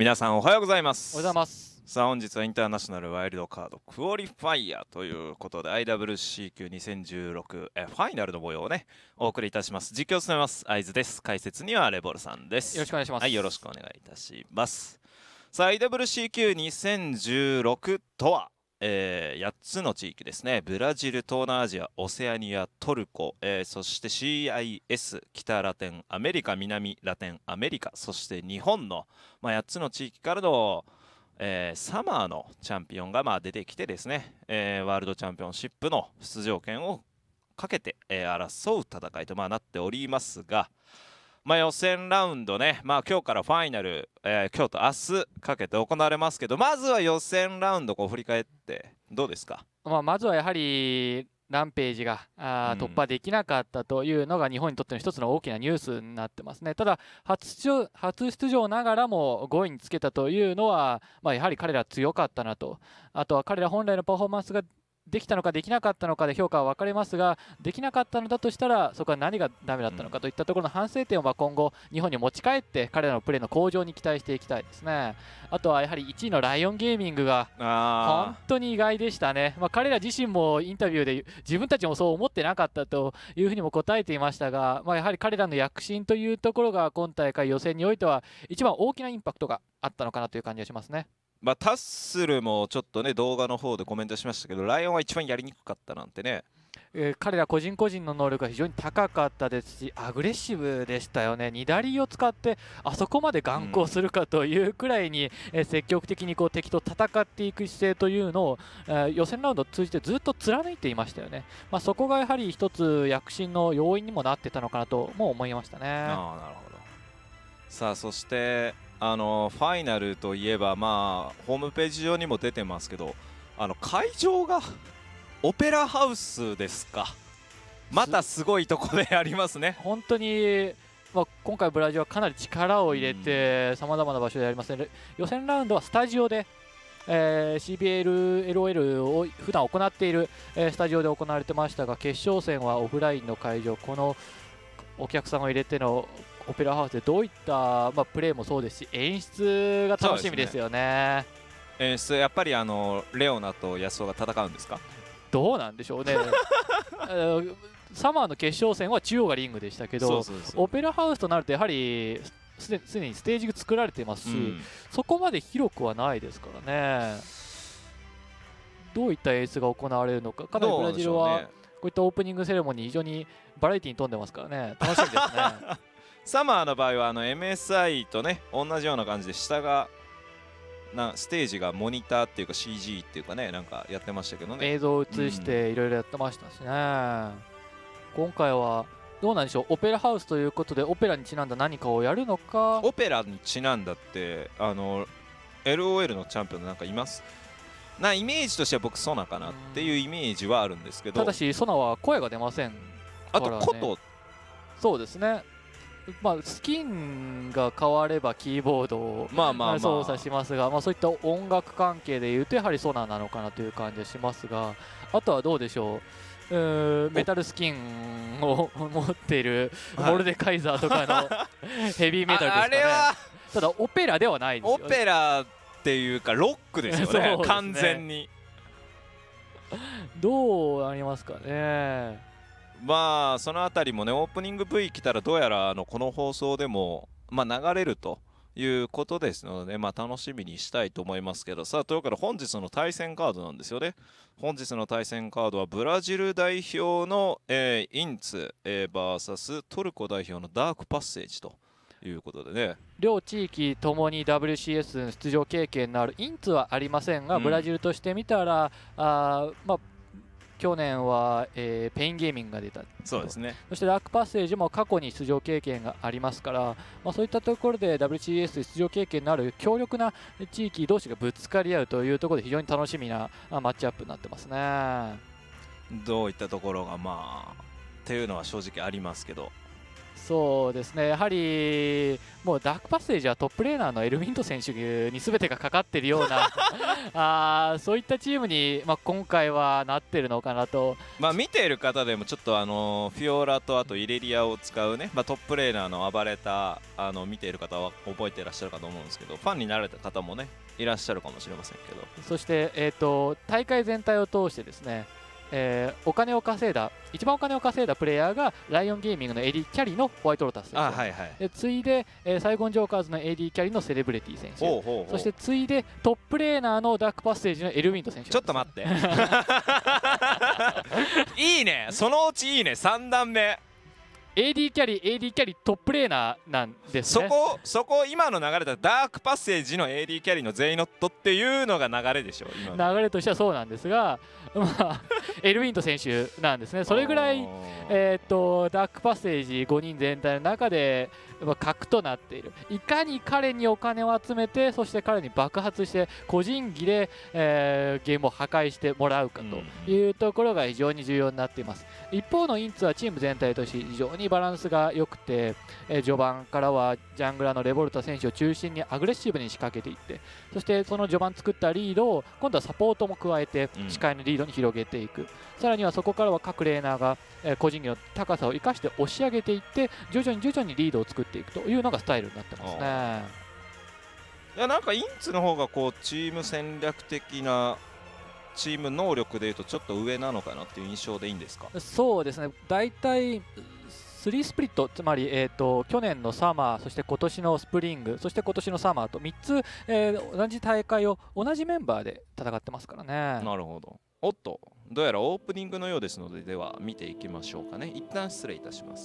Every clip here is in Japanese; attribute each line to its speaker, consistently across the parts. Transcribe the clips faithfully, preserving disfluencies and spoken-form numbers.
Speaker 1: 皆さんおはようございます。
Speaker 2: おはようございます。
Speaker 1: さあ本日はインターナショナルワイルドカードクオリファイヤーということで アイダブリューシー 級にせんじゅうろくえファイナルの模様をねお送りいたします。実況を務めます会津です。解説にはレボルさんです。
Speaker 2: よろしくお願いします。
Speaker 1: はい、よろしくお願いいたします。さあ アイダブリューシー 級にせんじゅうろくとはえー、やっつの地域ですね。ブラジル、東南アジア、オセアニア、トルコ、えー、そして シーアイエス、北ラテンアメリカ、南ラテンアメリカ、そして日本の、まあ、やっつの地域からの、えー、サマーのチャンピオンがまあ出てきてですね、えー、ワールドチャンピオンシップの出場権をかけて、えー、争う戦いとまあなっておりますが、まあ、予選ラウンドね、まあ、今日からファイナル、えー、今日と明日かけて行われますけど、まずは予選ラウンドこう振り返ってどうですか？
Speaker 2: まあ、まずはやはりランページがあ、うん、突破できなかったというのが日本にとっての一つの大きなニュースになってますね。ただ初出場、初出場ながらもごいにつけたというのは、まあ、やはり彼ら強かったなと。あとは彼ら本来のパフォーマンスができたのかできなかったのかで評価は分かれますが、できなかったのだとしたらそこは何がダメだったのかといったところの反省点を今後日本に持ち帰って彼らのプレーの向上に期待していきたいですね。あとはやはりいちいのライオンゲーミングが本当に意外でしたね。まあ、彼ら自身もインタビューで自分たちもそう思ってなかったというふうにも答えていましたが、まあ、やはり彼らの躍進というところが今大会予選においては一番大きなインパクトがあったのかなという感じがしますね。
Speaker 1: まあ、タッスルもちょっとね動画の方でコメントしましたけど、ライオンは一番やりにくかったなんてね、
Speaker 2: えー、彼ら個人個人の能力が非常に高かったですしアグレッシブでしたよね。に左を使ってあそこまで眼光するかというくらいに、うんえー、積極的にこう敵と戦っていく姿勢というのを、えー、予選ラウンドを通じてずっと貫いていましたよね。まあ、そこがやはり一つ躍進の要因にもなってたのかなとも思いましたね。あ
Speaker 1: あ、なるほど。さあそしてあのファイナルといえば、まあホームページ上にも出てますけど、あの会場がオペラハウスですか。またすごいところでありますね。
Speaker 2: 本当に、まあ、今回ブラジルはかなり力を入れてさまざまな場所でやりますね。予選ラウンドはスタジオで、えー、シービーエル、エルオーエル を普段行っている、えー、スタジオで行われてましたが、決勝戦はオフラインの会場、このお客さんを入れてのオペラハウスでどういった、まあ、プレーもそうですし演出が楽しみですよね。
Speaker 1: 演出やっぱりあのレオナと安尾が戦うんですか？
Speaker 2: どうなんでしょうね。サマーの決勝戦は中央がリングでしたけど、オペラハウスとなるとやはりすでにステージが作られていますし、うん、そこまで広くはないですからね。どういった演出が行われるのか、かなりブラジルはこういったオープニングセレモニー非常にバラエティーに富んでますからね、楽しみですね。
Speaker 1: サマーの場合はあの エムエスアイ とね同じような感じで下がなステージがモニターっていうか シージー っていうかね、なんかやってましたけどね、
Speaker 2: 映像を映していろいろやってましたしね、うん、今回はどうなんでしょう。オペラハウスということでオペラにちなんだ何かをやるのか。
Speaker 1: オペラにちなんだってあの エルオーエル のチャンピオンなんかいますな。イメージとしては僕ソナかなっていうイメージはあるんですけど、
Speaker 2: ただしソナは声が出ませんから、ね、
Speaker 1: あとコト、
Speaker 2: そうですね、まあ、スキンが変わればキーボードを操作しますが、まあ、そういった音楽関係でいうとやはりソナなのかなという感じがしますが、あとはどうでしょう、うメタルスキンを持っているモルデカイザーとかのヘビーメタルですかね。あれはただオペラではないですよね。
Speaker 1: オペラっていうかロックですよね、ね完全に。
Speaker 2: どうなりますかね。
Speaker 1: まあそのあたりもねオープニング ブイ 来たらどうやらあのこの放送でもまあ流れるということですので、まあ楽しみにしたいと思いますけど、さあというから本日の対戦カードなんですよね。本日の対戦カードはブラジル代表の、えー、インツ、えー、ブイエス トルコ代表のダークパッセージということでね、
Speaker 2: 両地域ともに ダブリューシーエス 出場経験のあるインツはありませんが、うん、ブラジルとしてみたらあまあ去年は、えー、ペインゲーミングが出た。
Speaker 1: そうですね。
Speaker 2: そしてダークパッセージも過去に出場経験がありますから、まあ、そういったところで ダブリューシーエス 出場経験のある強力な地域同士がぶつかり合うというところで非常に楽しみなマッチアップになってますね。
Speaker 1: どういったところがまあっていうのは正直ありますけど、
Speaker 2: そうですね、やはりもうダークパッセージはトップレーナーのエルウィント選手に全てがかかっているようなあそういったチームに、まあ、今回はなってるのかなと。
Speaker 1: まあ見ている方でもちょっとあのフィオラとあとイレリアを使うね、まあ、トップレーナーの暴れたあの見ている方は覚えていらっしゃるかと思うんですけど、ファンになられた方もねいらっしゃるかもしれませんけど、
Speaker 2: そして、えー、と大会全体を通してですね、えーお金を稼いだ一番お金を稼いだプレイヤーがライオンゲーミングのエディ・キャリーのホワイトロータス選手、
Speaker 1: あ、はいはい、
Speaker 2: で次いで、えーサイゴンジョーカーズの エーディー キャリーのセレブリティ選手、
Speaker 1: ほうほうほう、
Speaker 2: そして次いでトップレーナーのダークパッセージのエルウィント選手。
Speaker 1: ちょっと待っていいね、そのうちいいね、さん段目
Speaker 2: エーディー キャリー エーディー キャリートップレーナーなんですね。
Speaker 1: そこそこ今の流れだとダークパッセージの エーディー キャリーの全員ノットっていうのが流れでしょ今の
Speaker 2: 流れとしてはそうなんですが、まあ、エルウィント選手なんですね。それぐらい、えー、とダークパッセージごにん全体の中でまあ核となっている。いかに彼にお金を集めて、そして彼に爆発して個人技で、えーゲームを破壊してもらうかというところが非常に重要になっています。一方のインツはチーム全体として非常にバランスが良くて、えー序盤からはジャングラーのレボルタ選手を中心にアグレッシブに仕掛けていって、そしてその序盤作ったリードを今度はサポートも加えて視界のリードに広げていく、うん、さらにはそこからは各レーナーが、えー個人技の高さを生かして押し上げていって、徐々に徐々にリードを作っていくというのがスタイルになってますね。
Speaker 1: いや、なんかインツの方がこうチーム戦略的なチーム能力でいうとちょっと上なのかなっていう印象でいいんですか？
Speaker 2: そうですね、大体スリースプリット、つまり、えー、と去年のサマー、そして今年のスプリング、そして今年のサマーとみっつ、えー同じ大会を同じメンバーで戦ってますからね。
Speaker 1: なるほど。おっと、どうやらオープニングのようですので、では見ていきましょうかね。一旦失礼いたします。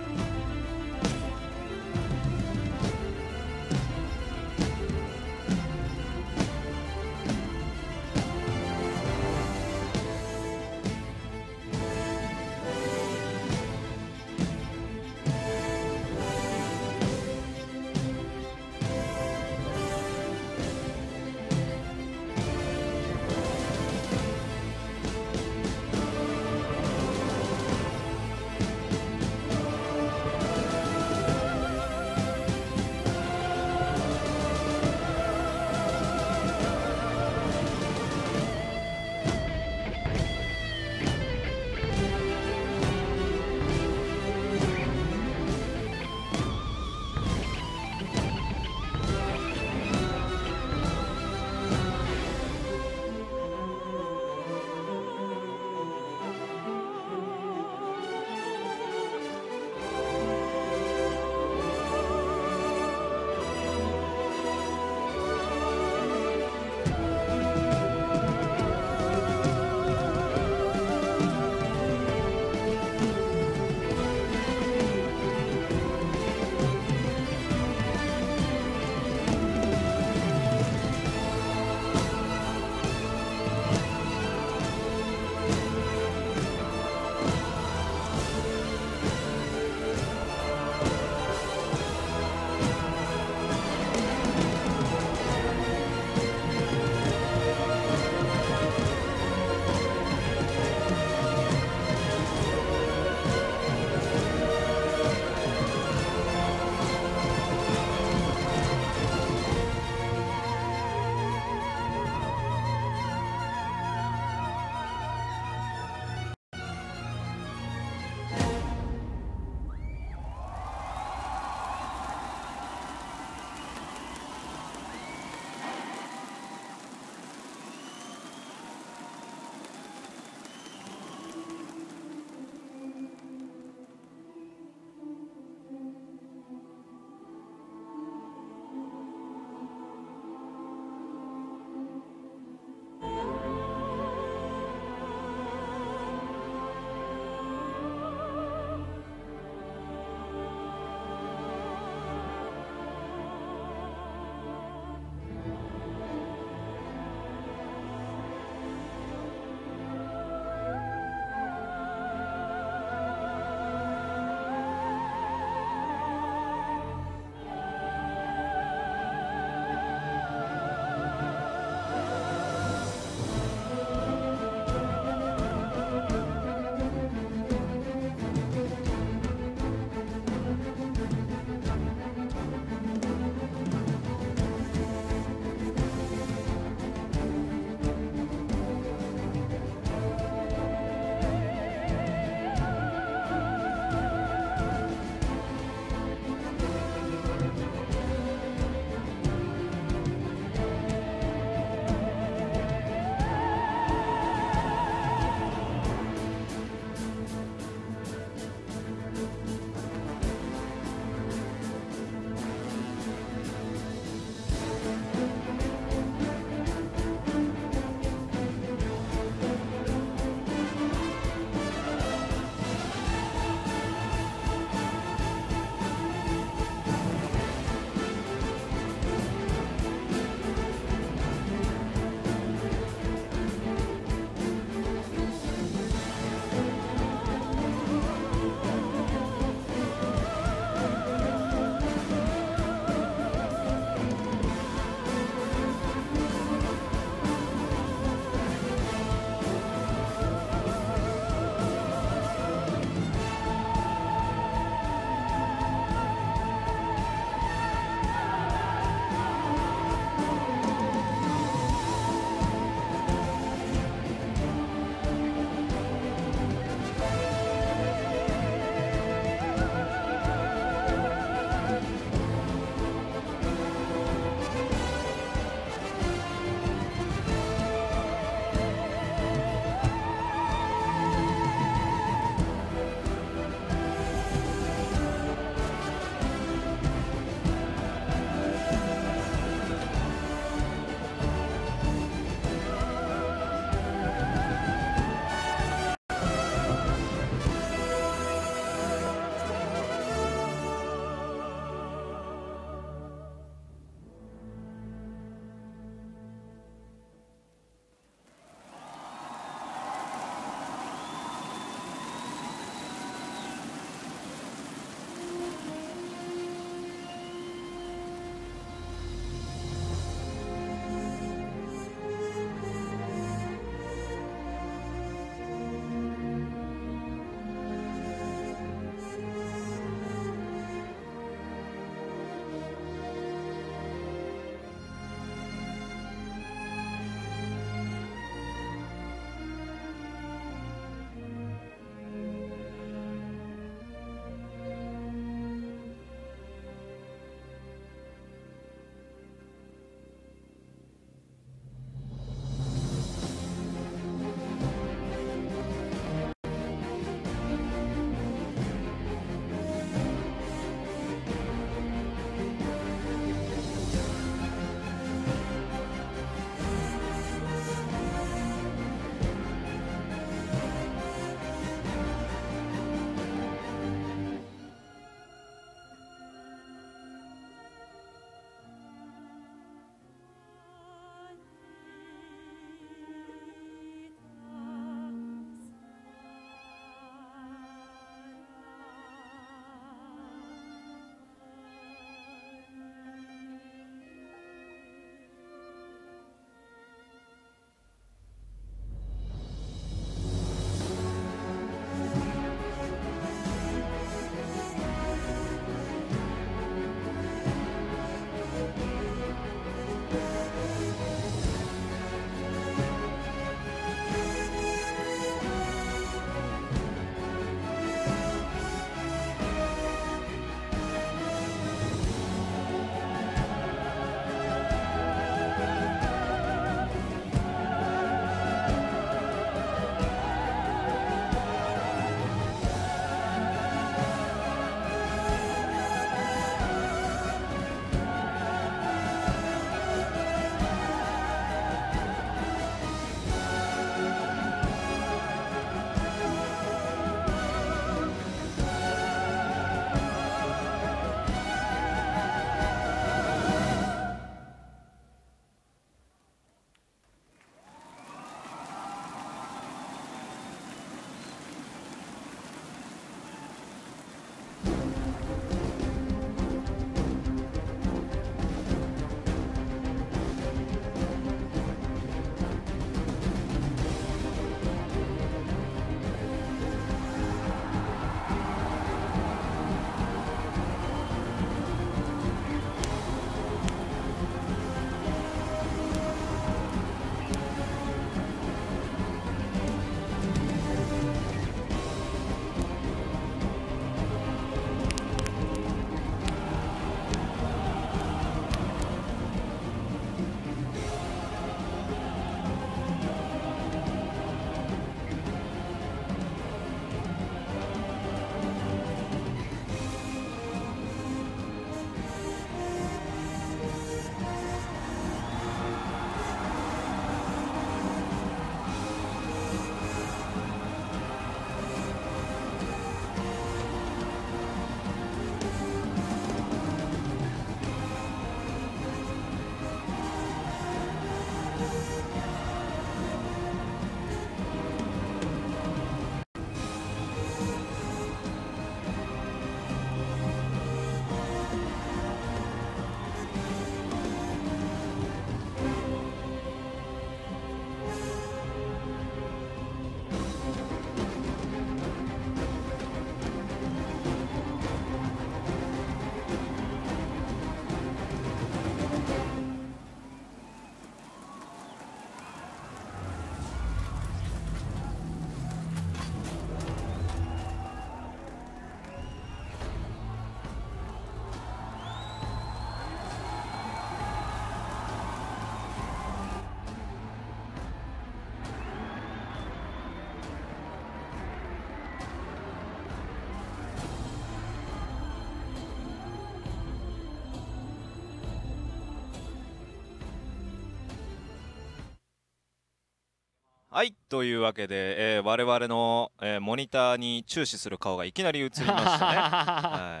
Speaker 1: はいというわけで、えー、我々の、えー、モニターに注視する顔がいきなり映りましたね。はい、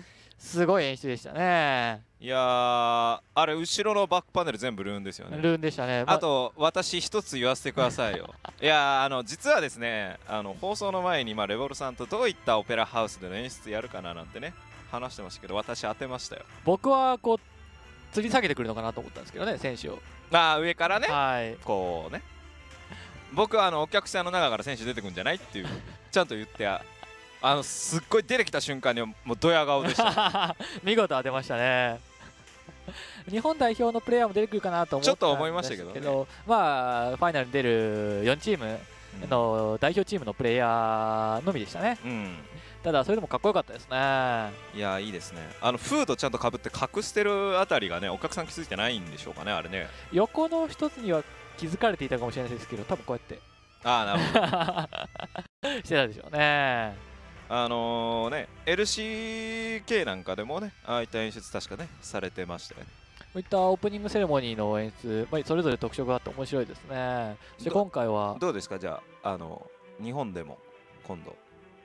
Speaker 2: すごい演出でしたね。
Speaker 1: いやー、あれ後ろのバックパネル全部ルーンですよね。
Speaker 2: ルーンでしたね。
Speaker 1: あと私一つ言わせてくださいよ。いやー、あの実はですね、あの放送の前に、まあ、レボルさんとどういったオペラハウスでの演出やるかななんてね話してましたけど、私当てましたよ。
Speaker 2: 僕はこう吊り下げてくるのかなと思ったんですけどね、選手を。
Speaker 1: ああ、上からね、
Speaker 2: はい、
Speaker 1: こうね、僕はあのお客さんの中から選手出てくるんじゃないっていうちゃんと言って、あのすっごい出てきた瞬間にもうドヤ顔でした。
Speaker 2: 見事当てましたね。日本代表のプレーヤーも出てくるかなと思ったんですけど、
Speaker 1: ちょっと思いましたけどね。
Speaker 2: まあファイナルに出るよんチームの代表チームのプレイヤーのみでしたね。
Speaker 1: うん、
Speaker 2: ただそれでもかっこよかったですね。
Speaker 1: いやいいですね。あのフードちゃんとかぶって隠してるあたりがね、お客さん気づいてないんでしょうかね、あれね。横
Speaker 2: の一つには気づかれていたかもしれないですけど、多分こうやって
Speaker 1: ああ、なるほど
Speaker 2: してたでしょうね。
Speaker 1: あのー、ね エルシーケー なんかでもね、ああいった演出確かねされてましたよね。
Speaker 2: こういったオープニングセレモニーの演出、まあ、それぞれ特色があって面白いですね。そして今回は
Speaker 1: どうですか、じゃあ、あの日本でも今度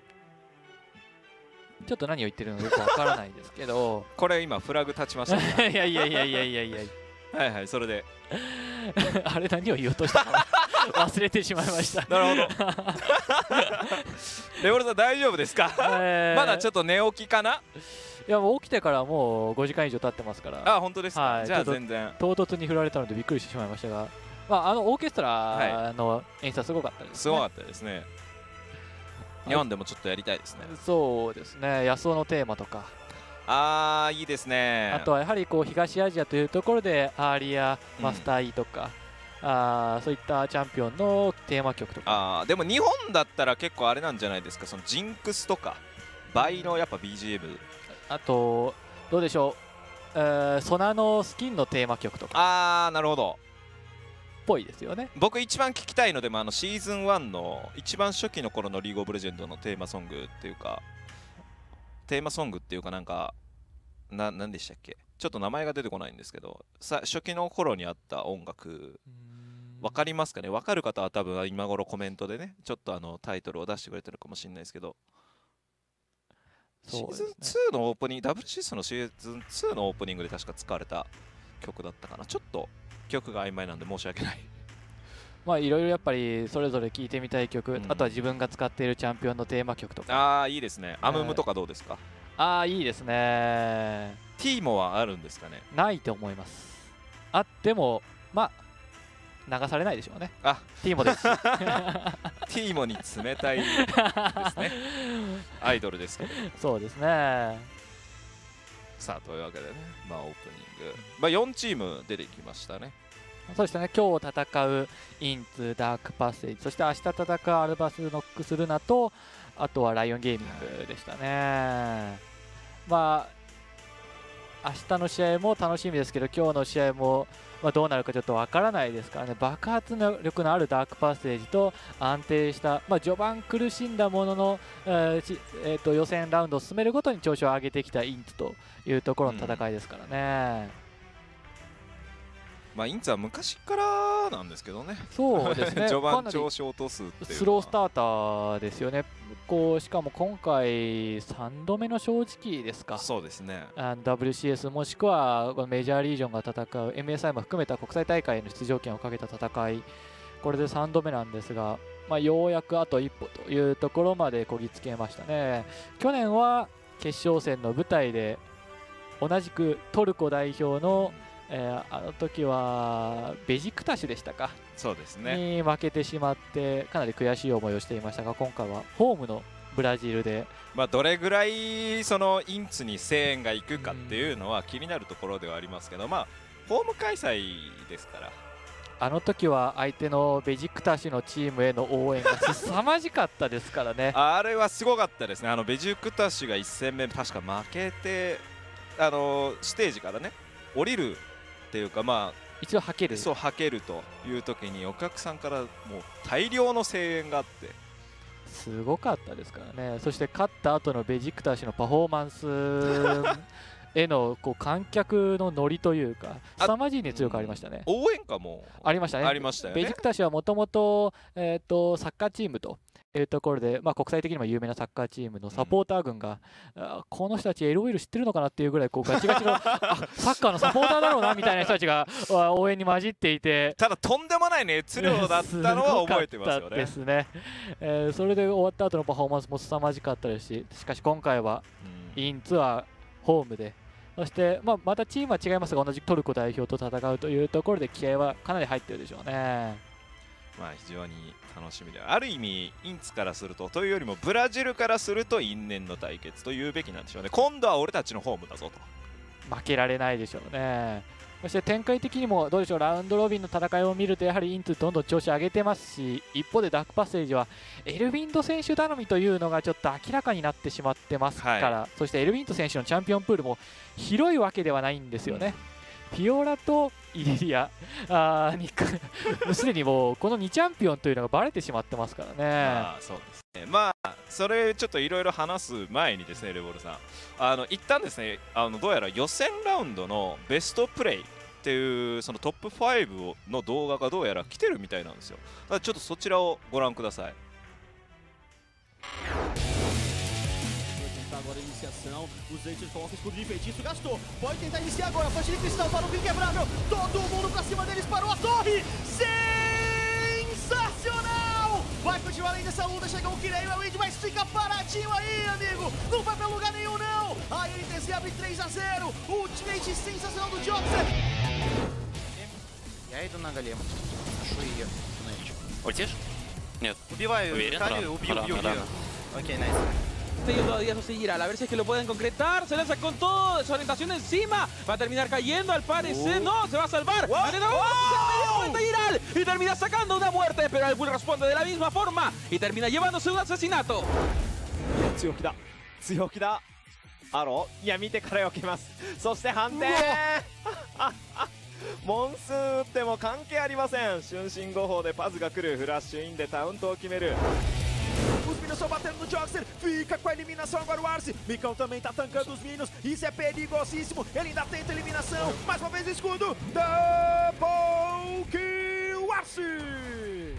Speaker 2: ちょっと何を言ってるのかよくわからないですけど
Speaker 1: これ今フラグ立ちましたね。
Speaker 2: いやいやいやいやいやいや
Speaker 1: はいはい、それで
Speaker 2: あれ何を言おうとしたか忘れてしまいました。
Speaker 1: なるほど。レボルさん大丈夫ですか？えー、まだちょっと寝起きかな？
Speaker 2: いやもう起きてからもうごじかん以上経ってますから。
Speaker 1: あ、本当ですか？
Speaker 2: はい、
Speaker 1: じゃあ全然
Speaker 2: 唐突に振られたのでびっくりしてしまいましたが、まあ、あのオーケストラの演出はすごかったですね。
Speaker 1: すごかったですね。日本でもちょっとやりたいですね。
Speaker 2: そうですね、野草のテーマとか、
Speaker 1: あーいいですね。
Speaker 2: あとはやはりこう東アジアというところでアーリア、マスター E とか、うん、あそういったチャンピオンのテーマ曲とか。
Speaker 1: あでも日本だったら結構あれなんじゃないですか、そのジンクスとか倍のやっぱ ビージーエム、
Speaker 2: あとどうでしょう、えー、ソナのスキンのテーマ曲とか。
Speaker 1: ああなるほど、
Speaker 2: っぽいですよね。
Speaker 1: 僕一番聞きたいのでもあのシーズンワンの一番初期の頃のリーグオブレジェンドのテーマソングっていうかテーマソングっていうかなんかな何でしたっけ、ちょっと名前が出てこないんですけど、さ初期の頃にあった音楽わかりますかね。わかる方は多分今頃コメントでねちょっとあのタイトルを出してくれてるかもしれないですけど、シーズンツーのオープニング、ダブルシーズンのシーズンツーのオープニングで確か使われた曲だったかな。ちょっと記憶が曖昧なんで申し訳ない。
Speaker 2: まあいろいろやっぱりそれぞれ聴いてみたい曲、うん、あとは自分が使っているチャンピオンのテーマ曲とか。
Speaker 1: ああいいですね。アムムとかどうですか？
Speaker 2: ああいいですね。
Speaker 1: ティーモはあるんですかね？
Speaker 2: ないと思います。あってもまあ流されないでしょうね。
Speaker 1: あ
Speaker 2: ティーモです。テ
Speaker 1: ィーモに冷たいですね。アイドルですけど。
Speaker 2: そうですね。
Speaker 1: さあというわけでね、まあオープニング、まあよんチーム出てきましたね。
Speaker 2: そうですね、今日戦うインツ、ダークパッセージ、そして明日戦うアルバスノックスルナと、あとはライオンゲーミングでしたね。まあ、明日の試合も楽しみですけど、今日の試合も、まあ、どうなるかちょっとわからないですからね、爆発力のあるダークパッセージと安定した、まあ、序盤苦しんだものの、えーえー、と予選ラウンドを進めるごとに調子を上げてきたインツというところの戦いですからね。うん
Speaker 1: まあ、インツは昔からなんですけどね。
Speaker 2: そうですね。
Speaker 1: 序盤調子を落とすっていう
Speaker 2: スロースターターですよね。こうしかも今回さんどめの正直ですか。
Speaker 1: そうですね。
Speaker 2: あの ダブリューシーエス もしくはメジャーリージョンが戦う エムエスアイ も含めた国際大会への出場権をかけた戦い、これでさんどめなんですが、まあ、ようやくあと一歩というところまでこぎつけましたね。去年は決勝戦の舞台で同じくトルコ代表の、うんえー、あの時はベジクタシュでしたか。
Speaker 1: そうですね。
Speaker 2: に負けてしまってかなり悔しい思いをしていましたが、今回はホームのブラジルで、
Speaker 1: まあ、どれぐらいそのインツに声援がいくかっていうのは気になるところではありますけど、まあホーム開催ですから。
Speaker 2: あの時は相手のベジクタシュのチームへの応援が凄まじかったですからね。
Speaker 1: あれはすごかったですね。あのベジクタシュがいっ戦目確か負けて、あのステージからね降りるっていうか、まあ
Speaker 2: 一応はける
Speaker 1: そうはけるという時にお客さんからもう大量の声援があって
Speaker 2: すごかったですからね。そして勝った後のベジクター氏のパフォーマンスへのこう観客のノリというか凄まじい熱量がありましたね。
Speaker 1: 応援歌も
Speaker 2: ありましたね。
Speaker 1: ありましたよね。
Speaker 2: ベジクタシはもともとえっとサッカーチームというところで、まあ、国際的にも有名なサッカーチームのサポーター軍が、うん、あこの人たち エルオーエル 知ってるのかなっていうぐらいこうガチガチのあサッカーのサポーターだろうなみたいな人たちが応援に混じっていて、
Speaker 1: ただとんでもない熱量だったのは覚えてますよね。
Speaker 2: ですね、えー、それで終わった後のパフォーマンスも凄まじかったですし、しかし今回はインツはホームで、そして、まあ、またチームは違いますが同じトルコ代表と戦うというところで気合はかなり入ってるでしょうね。
Speaker 1: まあ非常に楽しみで、ある意味インツからするとというよりもブラジルからすると因縁の対決というべきなんでしょうね。今度は俺たちのホームだぞ
Speaker 2: と負けられないでしょうね。そして展開的にもどうでしょう、ラウンドロビンの戦いを見るとやはりインツどんどん調子上げてますし、一方でダークパッセージはエルヴィンド選手頼みというのがちょっと明らかになってしまってますから、はい、そしてエルヴィンド選手のチャンピオンプールも広いわけではないんですよね。うん、ピオラとイリリアあにすでにもうこのにチャンピオンというのがバレてしまってますからね。
Speaker 1: まあそうですね。まあそれちょっといろいろ話す前にですね、レボルさん、あの一旦ですね、あのどうやら予選ラウンドのベストプレイっていうそのトップファイブの動画がどうやら来てるみたいなんですよ。だからちょっとそちらをご覧ください。
Speaker 3: Agora a iniciação, os Eites colocam escudo de feitiço, gastou, pode tentar iniciar agora, faixa de cristal para o fim quebrável, todo mundo pra cima deles, parou a torre, sensacional! Vai continuar além dessa luta, chega o Kirei, o Wade, mas fica paradinho aí, amigo, não vai pra lugar nenhum não, a N T Z abre três a zero, ultimate sensacional do Joxer.
Speaker 4: Я иду на голем, ношу ее, туннельчик.
Speaker 5: Ультишь? Нет.
Speaker 4: Убиваю,
Speaker 5: Уверен?
Speaker 4: убью, убью, убью, убью. Окей, найс.
Speaker 6: Está yendo a Díaz Oseguiral, a ver si es que lo pueden concretar. Se lanza con todo, desorientación encima. Va a terminar cayendo al parecer.
Speaker 1: Uh.
Speaker 6: No, se va a salvar.
Speaker 1: Wow.
Speaker 6: Se media vuelta Giral y termina sacando una muerte. Pero el Bull responde de la misma forma y termina llevándose un asesinato.
Speaker 7: 強気だ強気だアロー、いや見てからよけます。そして判定モンスーン打っても関係ありません。瞬身誤報でパズが来る。フラッシュインでタウントを決める。
Speaker 3: Os minions estão batendo no Joxer, fica com a eliminação agora o Arce. Micão também tá tancando os minions, isso é perigosíssimo. Ele ainda tenta a eliminação, mais uma vez o escudo. Double kill, Arce!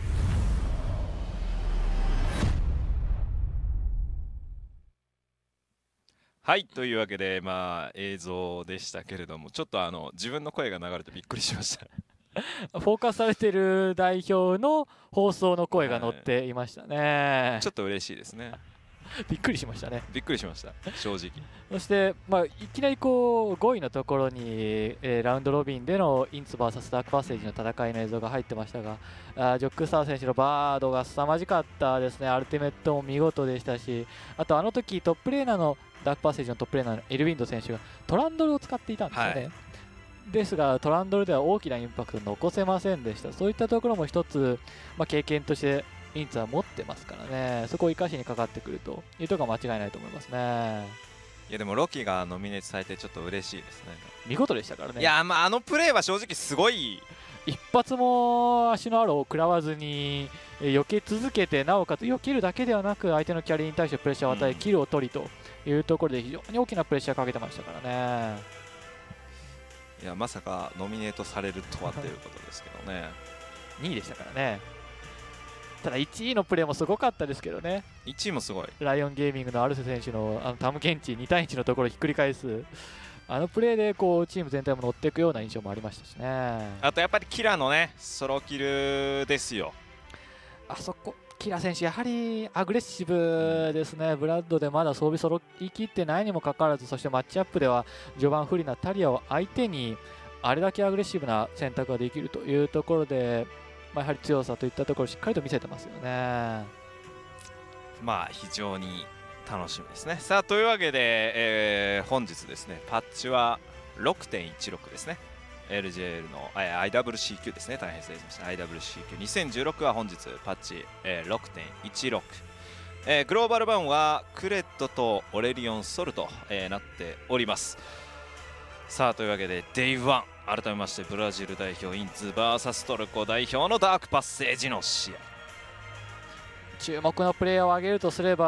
Speaker 1: はいというわけで、まあ映像でしたけれども、ちょっとあの自分の声が流れてびっくりしました。
Speaker 2: フォーカスされている代表の放送の声が載っていましたね。
Speaker 1: ちょっと嬉しいですね。
Speaker 2: びっくりしましたね。
Speaker 1: びっくりしました、正直。そ
Speaker 2: して、まあ、いきなりこうごいのところに、えー、ラウンドロビンでのインツ ブイエス ダークパッセージの戦いの映像が入ってましたが、あジョックスター選手のバードが凄まじかったですね。アルティメットも見事でしたし、あとあの時トップレーナーのダークパッセージのトップレーナーのエルウィンド選手がトランドルを使っていたんですよね。はい、ですがトランドルでは大きなインパクトを残せませんでした。そういったところも一つ、まあ、経験としてインツは持ってますからね。そこを生かしにかかってくるというところは間違いないと思いますね。
Speaker 1: いやでもロキがノミネートされてちょっと嬉しいですね。
Speaker 2: 見事でしたからね。
Speaker 1: いやまああのプレーは正直すごい。
Speaker 2: 一発も足のアローを食らわずに避け続けて、なおかつ避けるだけではなく相手のキャリーに対してプレッシャーを与え、うん、キルを取りというところで非常に大きなプレッシャーをかけてましたからね。
Speaker 1: いやまさかノミネートされるとはということですけどね。
Speaker 2: にいでしたからね。ただいちいのプレーもすごかったですけどね。
Speaker 1: いちいもすごい。
Speaker 2: ライオンゲーミングのアルセ選手のあのタムケンチに対いちのところをひっくり返すあのプレーでこうチーム全体も乗っていくような印象もありましたしね。
Speaker 1: あとやっぱりキラのねソロキルですよ。
Speaker 2: あそこキラ選手やはりアグレッシブですね。ブラッドでまだ装備揃いきってないにもかかわらず、そしてマッチアップでは序盤不利なタリアを相手にあれだけアグレッシブな選択ができるというところで、まあ、やはり強さといったところをしっかりと見せてますよね。
Speaker 1: まあ非常に楽しみですね。さあというわけで、えー、本日ですねパッチは ろくてんいちろく ですね。 エルジェーエル の アイダブリューシーキュー ですね。大変失礼しました。 アイダブリューシーキューにせんじゅうろく は本日パッチ、えー、ろくてんいちろく、えー、グローバル版はクレットとオレリオンソルと、えー、なっております。さあというわけでデイワン改めましてブラジル代表インツ ブイエス トルコ代表のダークパッセージの試合。
Speaker 2: 注目のプレーヤーを挙げるとすれば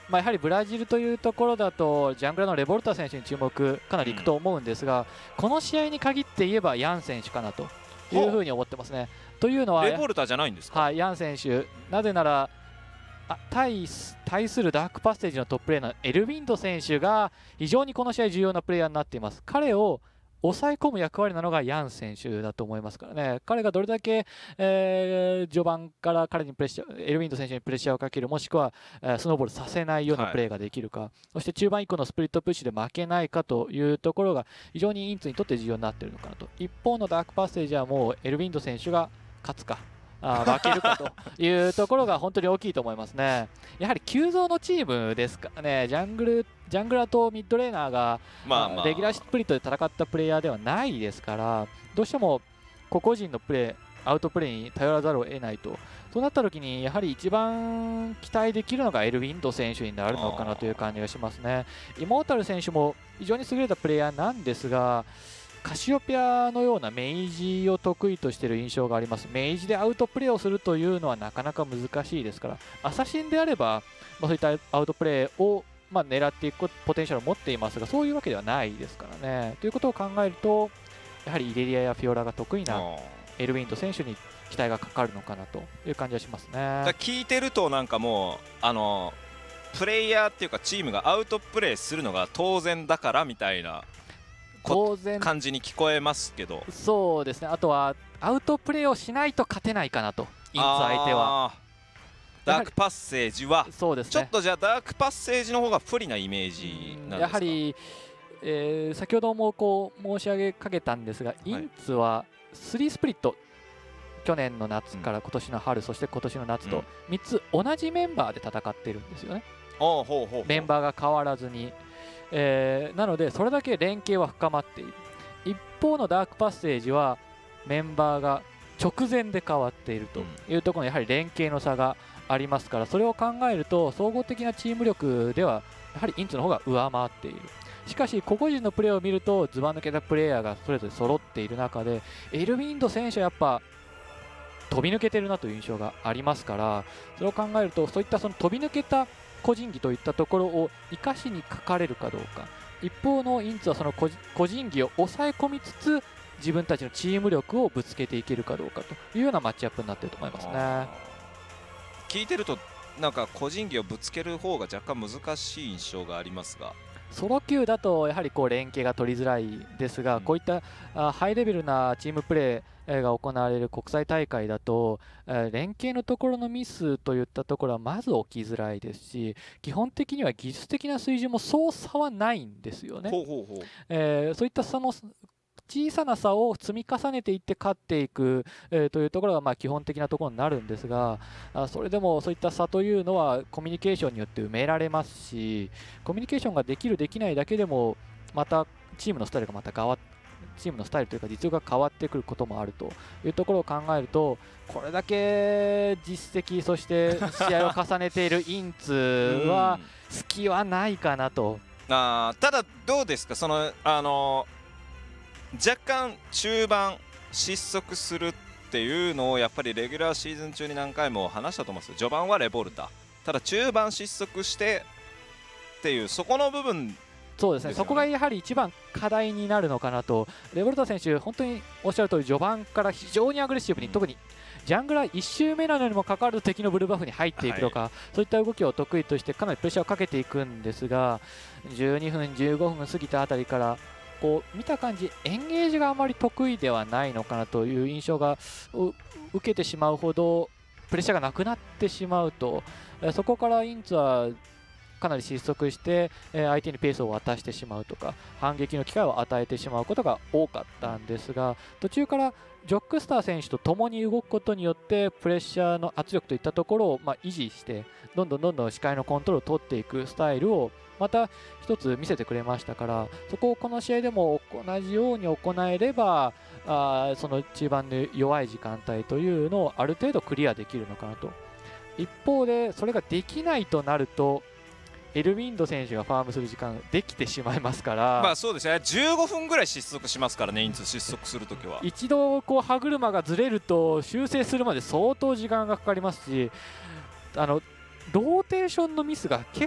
Speaker 2: まあ、やはりブラジルというところだとジャングラのレボルタ選手に注目かなりいくと思うんですが、うん、この試合に限って言えばヤン選手かなというふうに思ってますね。というのは
Speaker 1: レボルタじゃないんですか。
Speaker 2: はい、ヤン選手、なぜならあ 対, 対するダークパッセージのトッププレーヤーのエルウィンド選手が非常にこの試合重要なプレイヤーになっています。彼を抑え込む役割なのがヤン選手だと思いますからね。彼がどれだけ、えー、序盤から彼にプレッシャー、エルウィンド選手にプレッシャーをかける、もしくは、えー、スノーボールさせないようなプレーができるか、はい、そして中盤以降のスプリットプッシュで負けないかというところが非常にインツにとって重要になっているのかなと。一方のダークパッセージはもうエルウィンド選手が勝つかあ負けるかというところが本当に大きいと思いますね。やはり急増のチームですからね、ジャングルジャングラーとミッドレーナーが、まあまあ、レギュラースプリットで戦ったプレイヤーではないですから、どうしても個々人のプレーアウトプレーに頼らざるを得ないと。そうなった時にやはり一番期待できるのがエルウィンド選手になるのかなという感じがしますね。イモータル選手も非常に優れたプレイヤーなんですが、カシオペアのようなメイジを得意としている印象があります。メイジでアウトプレーをするというのはなかなか難しいですから、アサシンであれば、まあ、そういったアウトプレーを、まあ、狙っていくポテンシャルを持っていますが、そういうわけではないですからね。ということを考えると、やはりイレリアやフィオラが得意なエルウィンド選手に期待がかかるのかなという感じはしますね。
Speaker 1: だ聞いてるとなんかもうあのプレイヤーっていうかチームがアウトプレーするのが当然だからみたいな当然感じに聞こえますけど、
Speaker 2: そうですね。あとはアウトプレーをしないと勝てないかなと、インツ相手は。
Speaker 1: ダークパッセージは
Speaker 2: そうですね、
Speaker 1: ちょっとじゃあダークパッセージの方が不利なイメージなんですか。
Speaker 2: やはり、えー、先ほどもこう申し上げかけたんですが、はい、インツはスリースプリット、去年の夏から今年の春、うん、そして今年の夏とみっつ同じメンバーで戦っているんですよね。
Speaker 1: ほうほうほう、
Speaker 2: メンバーが変わらずに。えー、なのでそれだけ連携は深まっている。一方のダークパッセージはメンバーが直前で変わっているというところにやはり連携の差がありますから、それを考えると総合的なチーム力ではやはりインツの方が上回っている。しかし個々人のプレーを見るとずば抜けたプレーヤーがそれぞれ揃っている中で、エルウィンド選手はやっぱ飛び抜けてるなという印象がありますから、それを考えるとそういったその飛び抜けた個人技といったところを生かしにかかれるかどうか。一方のインツはその個人技を抑え込みつつ自分たちのチーム力をぶつけていけるかどうかというようなマッチアップになっていると思いますね。
Speaker 1: 聞いてるとなんか個人技をぶつける方が若干難しい印象がありますが、
Speaker 2: ソロ級だとやはりこう連携が取りづらいですが、うん、こういったあハイレベルなチームプレーが行われる国際大会だと、え連携のところのミスといったところはまず起きづらいですし、基本的には技術的な水準もそう差はないんですよね。
Speaker 1: ほうほうほう、
Speaker 2: えー、そういった差の小さな差を積み重ねていって勝っていく、えー、というところがまあ基本的なところになるんですが、あそれでもそういった差というのはコミュニケーションによって埋められますし、コミュニケーションができるできないだけでもまたチームのスタイルがまた変わってチームのスタイルというか実力が変わってくることもあるというところを考えると、これだけ実績そして試合を重ねているインツは隙はないかなと。
Speaker 1: あただどうですか、そのあの若干中盤失速するっていうのをやっぱりレギュラーシーズン中に何回も話したと思うんですよ。序盤はレボルタ、ただ中盤失速してっていうそこの部分。
Speaker 2: そうですね、そこがやはり一番課題になるのかなと。レボルタ選手、本当におっしゃる通り序盤から非常にアグレッシブに、うん、特にジャングラーいち周目なのにもかかわらず敵のブルーバフに入っていくとか、はい、そういった動きを得意としてかなりプレッシャーをかけていくんですが、じゅうにふんじゅうごふん過ぎたあたりからこう見た感じエンゲージがあまり得意ではないのかなという印象が受けてしまうほどプレッシャーがなくなってしまうと、そこからインツはかなり失速して相手にペースを渡してしまうとか反撃の機会を与えてしまうことが多かったんですが、途中からジョックスター選手と共に動くことによってプレッシャーの圧力といったところをまあ維持してどんどんどんどん視界のコントロールを取っていくスタイルをまた一つ見せてくれましたから、そこをこの試合でも同じように行えればあその中盤の弱い時間帯というのをある程度クリアできるのかなと。一方でそれができないとなるとエルウィンド選手がファームする時間できてしまいますから、
Speaker 1: まあそうですね、じゅうごふんぐらい失速しますからね、インツ失速するときは
Speaker 2: 一度こう歯車がずれると修正するまで相当時間がかかりますし、あのローテーションのミスが結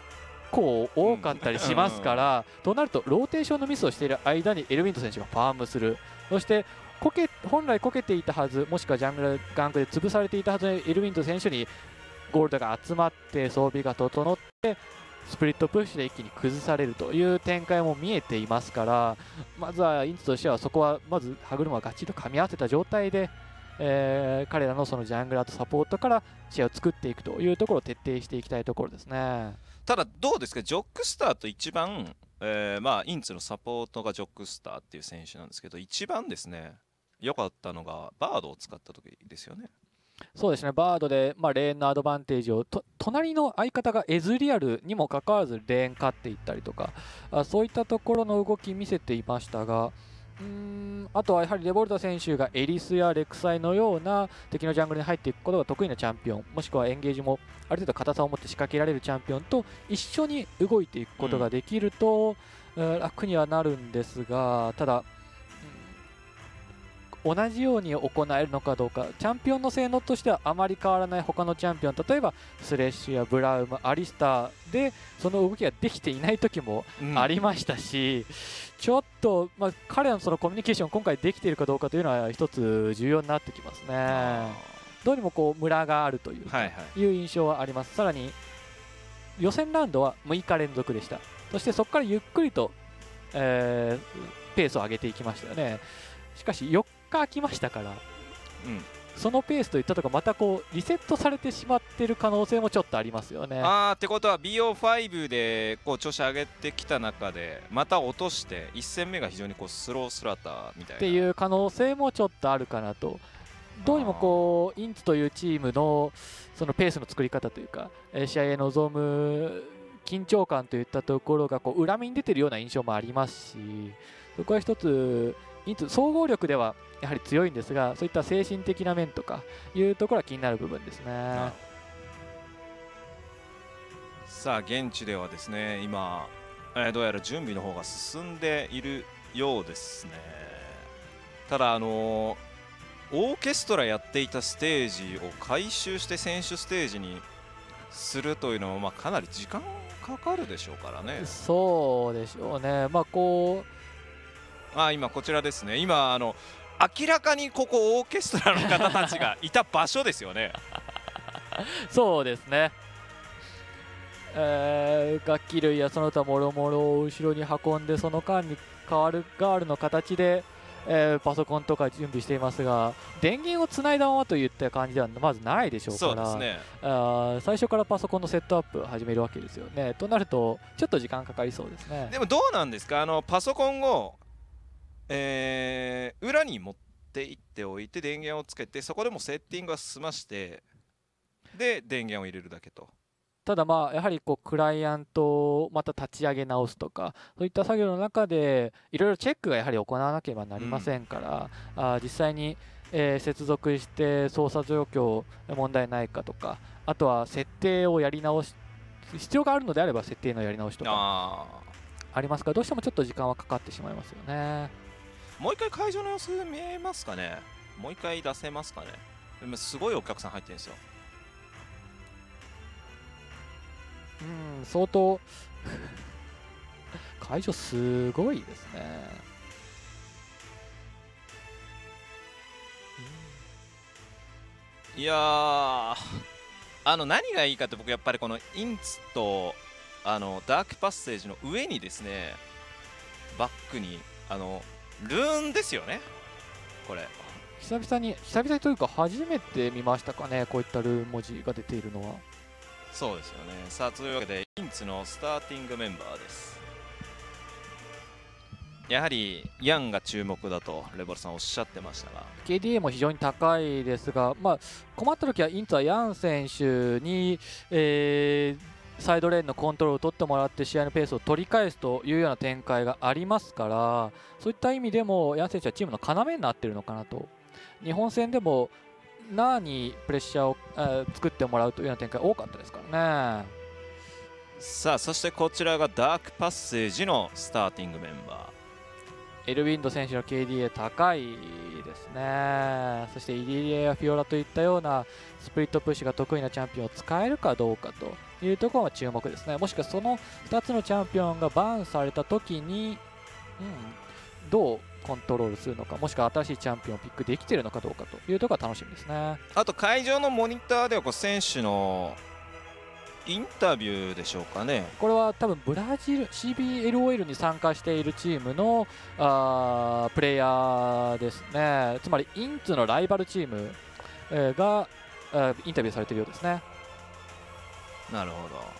Speaker 2: 構多かったりしますから、となるとローテーションのミスをしている間にエルウィンド選手がファームする、そしてこけ本来こけていたはず、もしくはジャングルガンクで潰されていたはずのエルウィンド選手にゴールドが集まって装備が整ってスプリットプッシュで一気に崩されるという展開も見えていますから、まずはインツとしてはそこはまず歯車をがっちりと噛み合わせた状態で、えー、彼らのそのジャングラーとサポートから試合を作っていくというところを徹底していきたいところですね。
Speaker 1: ただどうですか、ジョックスターと一番、えー、まあインツのサポートがジョックスターっていう選手なんですけど、一番ですね良かったのがバードを使った時ですよね。
Speaker 2: そうですね、バードで、まあ、レーンのアドバンテージをと隣の相方がエズリアルにもかかわらずレーン勝っていったりとか、あそういったところの動き見せていましたが、うーんあとはやはりレボルタ選手がエリスやレクサイのような敵のジャングルに入っていくことが得意なチャンピオン、もしくはエンゲージもある程度硬さを持って仕掛けられるチャンピオンと一緒に動いていくことができると、うん、楽にはなるんですが、ただ同じように行えるのかどうか、チャンピオンの性能としてはあまり変わらない他のチャンピオン、例えばスレッシュやブラウム、アリスターでその動きができていない時もありましたし、うん、ちょっと、まあ、彼らのそのコミュニケーション今回できているかどうかというのは一つ重要になってきますね。どうにもこうムラがあるというか、はいはい、いう印象はあります。さらに予選ラウンドはむいか連続でした。そしてそこからゆっくりと、えー、ペースを上げていきましたよね。しかしよっか空きましたから、うん、そのペースといったとかまたこうリセットされてしまっている可能性もちょっとありますよね。
Speaker 1: あーってことは ビーオーファイブ でこう調子上げてきた中でまた落としていち戦目が非常にこうスロースラッターみたいな
Speaker 2: っていう可能性もちょっとあるかなと。どうにもこうインツというチームのそのペースの作り方というか、試合へ臨む緊張感といったところがこう裏目に出ているような印象もありますし、そこは一つインツ総合力ではやはり強いんですが、そういった精神的な面とかいうところは気になる部分ですね。
Speaker 1: さあ現地ではですね今、えー、どうやら準備の方が進んでいるようですね。ただあのー、オーケストラやっていたステージを回収して選手ステージにするというのも、まあ、かなり時間かかるでしょうからね。
Speaker 2: そうでしょうね。まあこう
Speaker 1: あ今こちらですね、今あの明らかにここオーケストラの方たちがいた場所ですよね。
Speaker 2: そうですね、えー、楽器類やその他もろもろを後ろに運んで、その間に変わるガールの形で、えー、パソコンとか準備していますが、電源をつないだままといった感じではまずないでしょうから、そうですね、あ最初からパソコンのセットアップを始めるわけですよね。となるとちょっと時間かかりそうですね。
Speaker 1: でもどうなんですか、あのパソコンをえー、裏に持っていっておいて電源をつけて、そこでもセッティングは済ましてで電源を入れるだけと。
Speaker 2: ただまあやはりこうクライアントをまた立ち上げ直すとか、そういった作業の中でいろいろチェックがやはり行わなければなりませんから、うん、あ実際に、えー、接続して操作状況問題ないかとか、あとは設定をやり直し必要があるのであれば設定のやり直しとかありますから、どうしてもちょっと時間はかかってしまいますよね。
Speaker 1: もう一回会場の様子見えますかね。もう一回出せますかね。でもすごいお客さん入ってるんですよ。
Speaker 2: うん相当会場すごいですね。
Speaker 1: いやーあの何がいいかって、僕やっぱりこのインツとあのダークパッセージの上にですねバックにあのルーンですよね。これ
Speaker 2: 久々に久々にというか初めて見ましたかね、こういったルーン文字が出ているのは。
Speaker 1: そうですよね。さあというわけでインツのスターティングメンバーです。やはりヤンが注目だとレボルさんおっしゃってましたが、
Speaker 2: ケーディーエー も非常に高いですが、まあ、困った時はインツはヤン選手に、えーサイドレーンのコントロールを取ってもらって試合のペースを取り返すというような展開がありますから、そういった意味でもヤン選手はチームの要になっているのかなと。日本戦でもナーにプレッシャーを、えー、作ってもらうというような展開多かったですからね。
Speaker 1: さあそしてこちらがダークパッセージのスターティングメンバー。
Speaker 2: エルウィンド選手の ケーディーエー 高いでですね。そしてイリリエやフィオラといったようなスプリットプッシュが得意なチャンピオンを使えるかどうかというところが注目ですね。もしくはそのふたつのチャンピオンがバーンされた時に、うん、どうコントロールするのか、もしくは新しいチャンピオンをピックできているのかどうかというところが楽しみですね。
Speaker 1: あと会場のモニターではこう選手のインタビューでしょうかね。
Speaker 2: これは多分ブラジル シービーエルオーエル に参加しているチームのあープレイヤーですね。つまりインツのライバルチーム、えーが、えーインタビューされているようですね。
Speaker 1: なるほ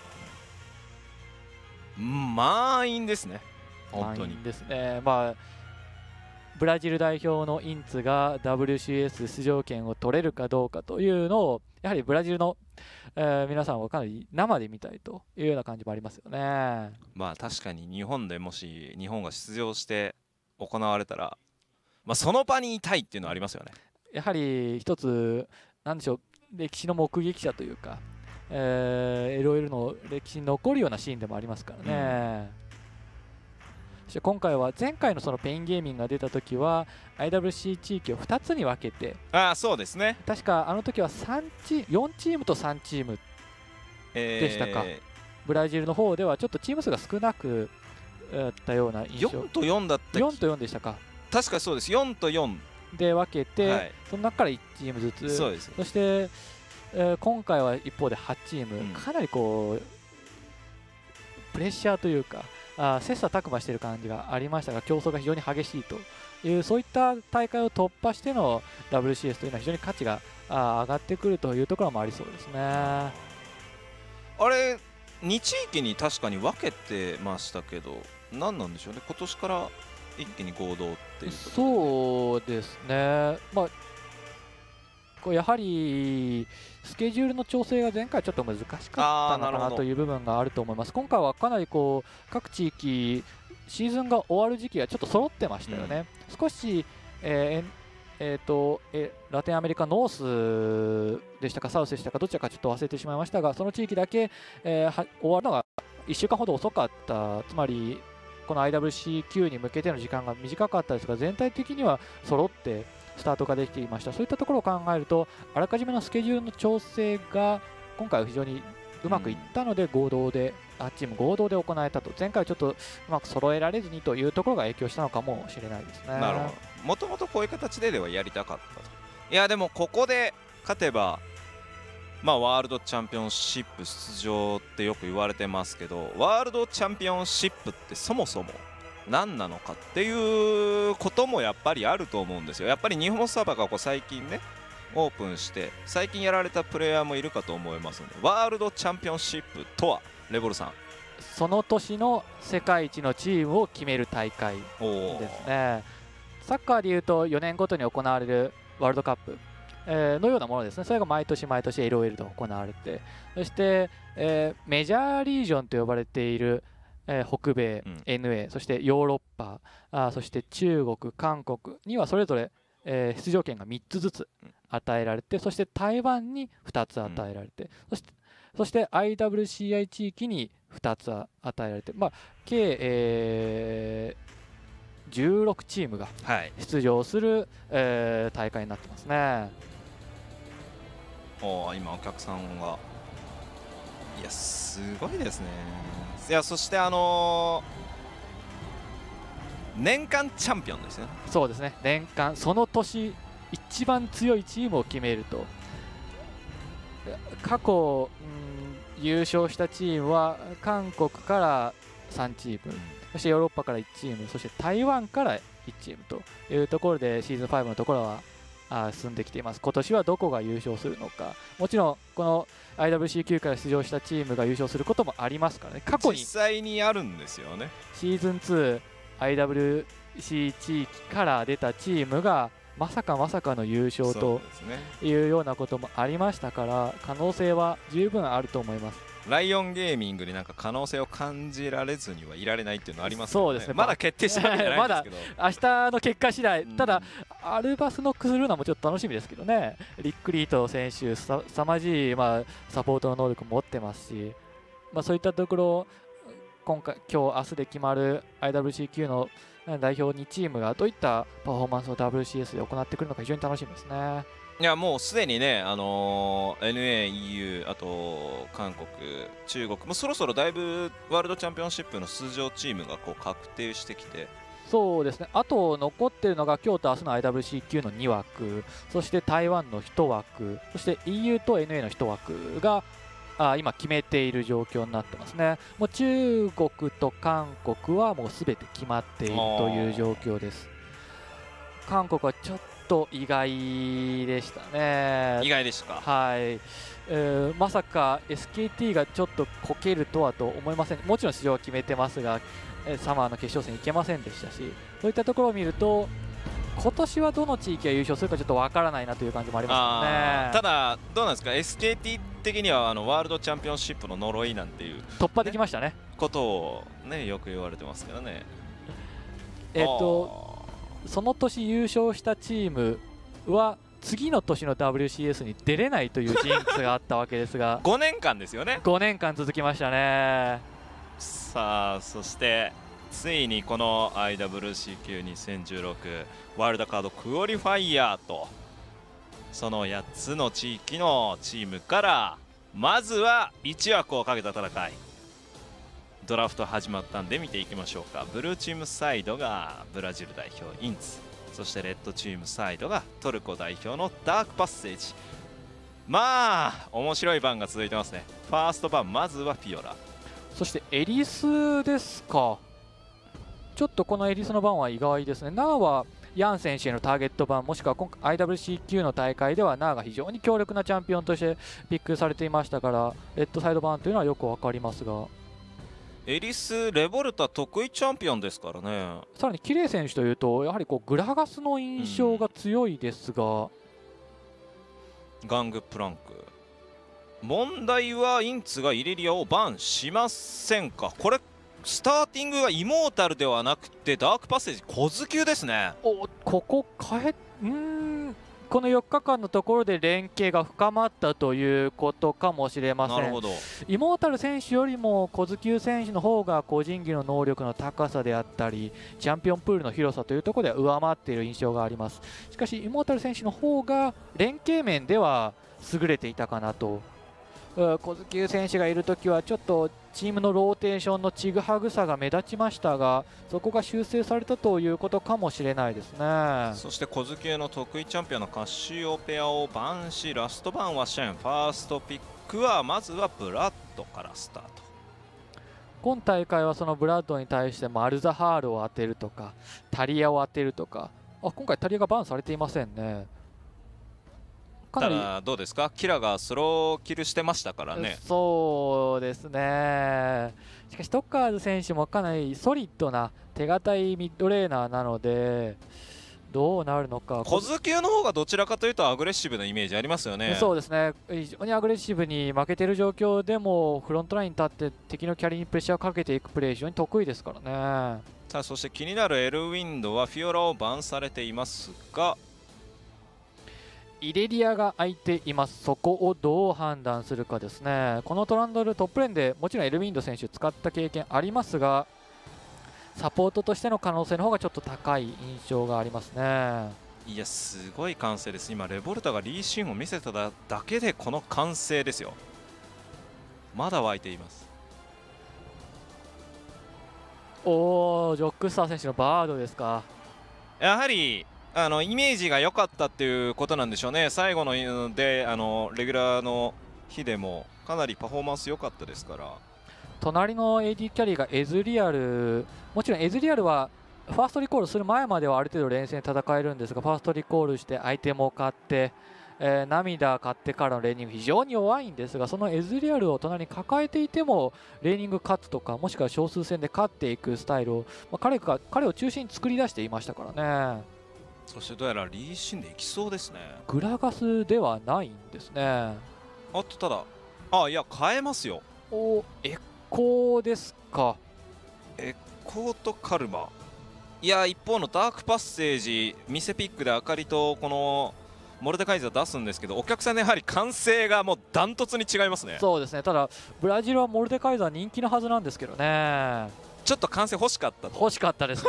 Speaker 1: ど。満員ですね。本当に
Speaker 2: 満員ですね。まあブラジル代表のインツが ダブリューシーエス 出場権を取れるかどうかというのをやはりブラジルの、えー皆さんはかなり生で見たいというような感じもありますよね。
Speaker 1: まあ確かに日本でもし日本が出場して行われたら、まあ、その場にいたいっていうのはありますよね。
Speaker 2: やはり一つなんでしょう、歴史の目撃者というか、えー、エルオーエル の歴史に残るようなシーンでもありますからね。うんそして今回は前回のそのペインゲーミングが出た時は アイダブリューシー 地域をふたつに分けて、
Speaker 1: ああそうですね、
Speaker 2: 確かあの時はさんチよんチームとさんチームでしたか、
Speaker 1: え
Speaker 2: ブラジルの方ではちょっとチーム数が少なくだったような
Speaker 1: ー、
Speaker 2: 印象。
Speaker 1: よんとよんだった
Speaker 2: よんとよんでしたか。
Speaker 1: 確かそうです。よんとよん
Speaker 2: で分けて、
Speaker 1: はい、
Speaker 2: その中からいちチームずつ。
Speaker 1: そうです。
Speaker 2: そして、えー今回は一方ではちチーム、
Speaker 1: うん
Speaker 2: かなりこうプレッシャーというかあー切磋琢磨している感じがありましたが、競争が非常に激しいというそういった大会を突破しての ダブリューシーエス というのは非常に価値があー上がってくるというところもありそうですね。
Speaker 1: あれに地域に確かに分けてましたけど、何なんでしょうね、今年から一気に合同っていうことで、
Speaker 2: そうですね、まあ、こうやはりスケジュールの調整が前回ちょっと難しかったのかな
Speaker 1: あーなるほど
Speaker 2: という部分があると思います。今回はかなりこう各地域シーズンが終わる時期がちょっと揃ってましたよね。少し、えーえーとえラテンアメリカノースでしたかサウスでしたかどちらかちょっと忘れてしまいましたが、その地域だけ、えーは終わるのがいっしゅうかんほど遅かった、つまりこの アイダブリューシーキュー に向けての時間が短かったですが、全体的には揃ってスタートができていました。そういったところを考えると、あらかじめのスケジュールの調整が今回は非常にうまくいったので、合同で、あチーム合同で行えたと、前回はちょっとうまく揃えられずにというところが影響したのかもしれないですね。
Speaker 1: なるほど、もともとこういう形でではやりたかったと。いやでもここで勝てば、まあ、ワールドチャンピオンシップ出場ってよく言われてますけど、ワールドチャンピオンシップってそもそも何なのかっていうこともやっぱりあると思うんですよ。やっぱり日本サバがこう最近ねオープンして最近やられたプレイヤーもいるかと思いますので、ワールドチャンピオンシップとはレボルさん、
Speaker 2: その年の世界一のチームを決める大会
Speaker 1: おー
Speaker 2: ですね。サッカーでいうとよねんごとに行われるワールドカップ、えーのようなものですね。それが毎年毎年 エルオーエル で行われて、そして、えーメジャーリージョンと呼ばれている、えー北米、
Speaker 1: うん
Speaker 2: エヌエー、そしてヨーロッパ、あーそして中国、韓国にはそれぞれ、えー出場権がみっつずつ与えられて、そして台湾にふたつ与えられて、そしてそして アイダブリューシーアイ 地域にふたつ与えられて、まあ、計、えーじゅうろくチームが
Speaker 1: はい、
Speaker 2: 出場する、えー大会になってますね。
Speaker 1: おー今お客さんがいやすごいですね。いやそしてあのー年間チャンピオンですよね。
Speaker 2: そうですね、年間その年一番強いチームを決めると、過去、うん、優勝したチームは韓国からさんチーム、そしてヨーロッパからいちチーム、そして台湾からいちチームというところでシーズンファイブのところはあ進んできています。今年はどこが優勝するのか、もちろんこの アイダブリューシーキュー から出場したチームが優勝することもありますからね。過去に
Speaker 1: 実際にあるんですよね。
Speaker 2: シーズンツー アイダブリューシー 地域から出たチームがまさかまさかの優勝
Speaker 1: そ
Speaker 2: と
Speaker 1: うですね。
Speaker 2: いうようなこともありましたから、可能性は十分あると思います。
Speaker 1: ライオンゲーミングになんか可能性を感じられずにはいられないっていうのはありますよね。
Speaker 2: そうですね
Speaker 1: まだ決定したわけじゃないんですけど、
Speaker 2: 明日の結果次第、
Speaker 1: うん
Speaker 2: ただ、アルバスノックスルーナもちょっと楽しみですけどね、リック・リート選手、すさまじい、まあ、サポートの能力も持ってますし、まあ、そういったところ、 今回今日明日で決まる アイダブリューシー 級の代表にチームがどういったパフォーマンスを ダブリューシーエス で行ってくるのか非常に楽しみですね。
Speaker 1: いやもうすでにね、あのー、エヌエー、イーユー、あと韓国、中国もそろそろだいぶワールドチャンピオンシップの出場チームがこう確定してきて、
Speaker 2: そうですね、あと残っているのが今日と明日の アイダブリューシー 級のに枠、そして台湾のいち枠、そして イーユー と エヌエー のいち枠があ今決めている状況になってますね。もう中国と韓国はもうすべて決まっているという状況です。韓国はちょっと意外でしたね。
Speaker 1: 意外でしたか。
Speaker 2: はい、えー、まさか エスケーティー がちょっとこけるとはと思いません。もちろん出場は決めてますが、サマーの決勝戦行けませんでしたし、そういったところを見ると今年はどの地域が優勝するかちょっとわからないなという感じもありますね。
Speaker 1: ただどうなんですか、 エスケーティー 的にはあのワールドチャンピオンシップの呪いなんていう
Speaker 2: 突破できましたね。
Speaker 1: ことをねよく言われてますからね。
Speaker 2: えっとその年優勝したチームは次の年の ダブリューシーエス に出れないというジンクスがあったわけですが
Speaker 1: ごねんかんですよね。
Speaker 2: ごねんかん続きましたね。
Speaker 1: さあそしてついにこの アイダブリューシー 級にせんじゅうろくワールドカードクオリファイヤーとそのやっつの地域のチームからまずはいち枠をかけた戦い、ドラフト始まったんで見ていきましょうか。ブルーチームサイドがブラジル代表インツ、そしてレッドチームサイドがトルコ代表のダークパッセージ。まあ面白い番が続いてますね。ファースト番まずはフィオラ、
Speaker 2: そしてエリスですか。ちょっとこのエリスの番は意外ですね。ナーはヤン選手へのターゲット版、もしくは今回 アイダブリューシー 級の大会ではナーが非常に強力なチャンピオンとしてピックされていましたから、レッドサイド版というのはよく分かりますが、
Speaker 1: エリス・レボルタ得意チャンピオンですからね。
Speaker 2: さらにキレイ選手というとやはりこうグラガスの印象が強いですが、うん、
Speaker 1: ガングプランク、問題はインツがイレリアをバンしませんか。これスターティングがイモータルではなくてダークパッセージ小頭級ですね。
Speaker 2: おここ変えうーんこのよっかかんのところで連携が深まったということかもしれません。
Speaker 1: なるほど。
Speaker 2: イモータル選手よりも小頭級選手の方が個人技の能力の高さであったりチャンピオンプールの広さというところでは上回っている印象があります。しかしイモータル選手の方が連携面では優れていたかなと。小頭級選手がいるときはちょっとチームのローテーションのちぐはぐさが目立ちましたが、そこが修正されたということかもしれないですね。
Speaker 1: そして小頭級の得意チャンピオンのカシオペアをバンし、ラストバンはシェン、ファーストピックはまずはブラッドからスタート。
Speaker 2: 今大会はそのブラッドに対してマルザハールを当てるとかタリアを当てるとか、あ今回タリアがバンされていませんね。かなり
Speaker 1: ただどうですか、キラがスローキルしてましたからね。
Speaker 2: そうですね。しかしトッカーズ選手もかなりソリッドな手堅いミッドレーナーなのでどうなるのか。
Speaker 1: 小頭級の方がどちらかというとアグレッシブなイメージありますよね。
Speaker 2: そうですね、非常にアグレッシブに負けている状況でもフロントラインに立って敵のキャリーにプレッシャーをかけていくプレー非常に得意ですからね。
Speaker 1: さあそして気になるエルウィンドはフィオラをバンされていますが、
Speaker 2: イレリアが空いています。そこをどう判断するかですね。このトランドルトップレーンでもちろんエルウィンド選手使った経験ありますが、サポートとしての可能性の方がちょっと高い印象がありますね。
Speaker 1: いやすごい歓声です。今レボルタがリーシーンを見せただけでこの歓声ですよ。まだ湧いています。
Speaker 2: おージョックスター選手のバードですか。
Speaker 1: やはりあのイメージが良かったっていうことなんでしょうね。最後のであのレギュラーの日でもかなりパフォーマンス良かったですから。
Speaker 2: 隣の エーディー キャリーがエズリアル、もちろんエズリアルはファーストリコールする前まではある程度連戦戦えるんですが、ファーストリコールしてアイテムを買って、えー、涙買ってからのレーニング非常に弱いんですが、そのエズリアルを隣に抱えていてもレーニング勝つとかもしくは少数戦で勝っていくスタイルを、まあ、彼が彼を中心に作り出していましたからね。
Speaker 1: そしてどうやらリーシンでいきそうですね。
Speaker 2: グラガスではないんですね。
Speaker 1: あとただあいや変えますよ。
Speaker 2: おエコーですか。
Speaker 1: エコーとカルマ、いや一方のダークパッセージミセピックであかりとこのモルデカイザー出すんですけど、お客さんのやはり歓声がもうダントツに違いますね。
Speaker 2: そうですね。ただブラジルはモルデカイザー人気のはずなんですけどね。
Speaker 1: ちょっと歓声欲しかったと。
Speaker 2: 欲しかったですね。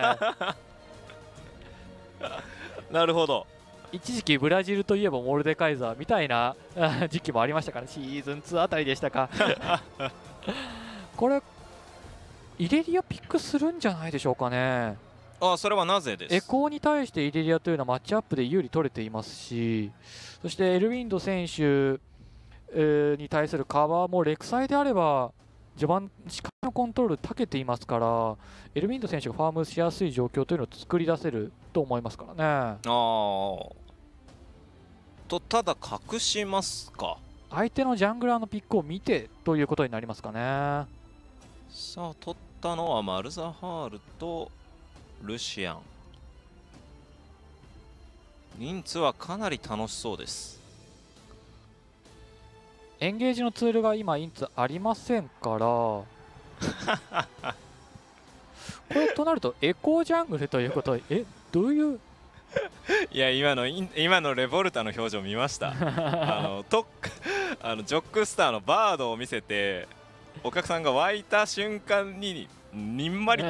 Speaker 1: なるほど。
Speaker 2: 一時期ブラジルといえばモルデカイザーみたいな時期もありましたから、シーズンツーあたりでしたか。これイレリアピックするんじゃないでしょうかね。
Speaker 1: あ、それはなぜです？
Speaker 2: エコーに対してイレリアというのはマッチアップで有利取れていますし、そしてエルウィンド選手、えー、に対するカバーもレクサイであれば序盤視界のコントロール長けていますから、エルウィンド選手がファームしやすい状況というのを作り出せると思いますからね。
Speaker 1: ああ。とただ隠しますか。
Speaker 2: 相手のジャングラーのピックを見てということになりますかね。
Speaker 1: さあ取ったのはマルザハールとルシアン。インツはかなり楽しそうです。
Speaker 2: エンゲージのツールが今インツありませんからこれとなるとエコージャングルということえどういう
Speaker 1: いや今の今のレボルタの表情見ました。あのトあのジョックスターのバードを見せてお客さんが湧いた瞬間ににんまりと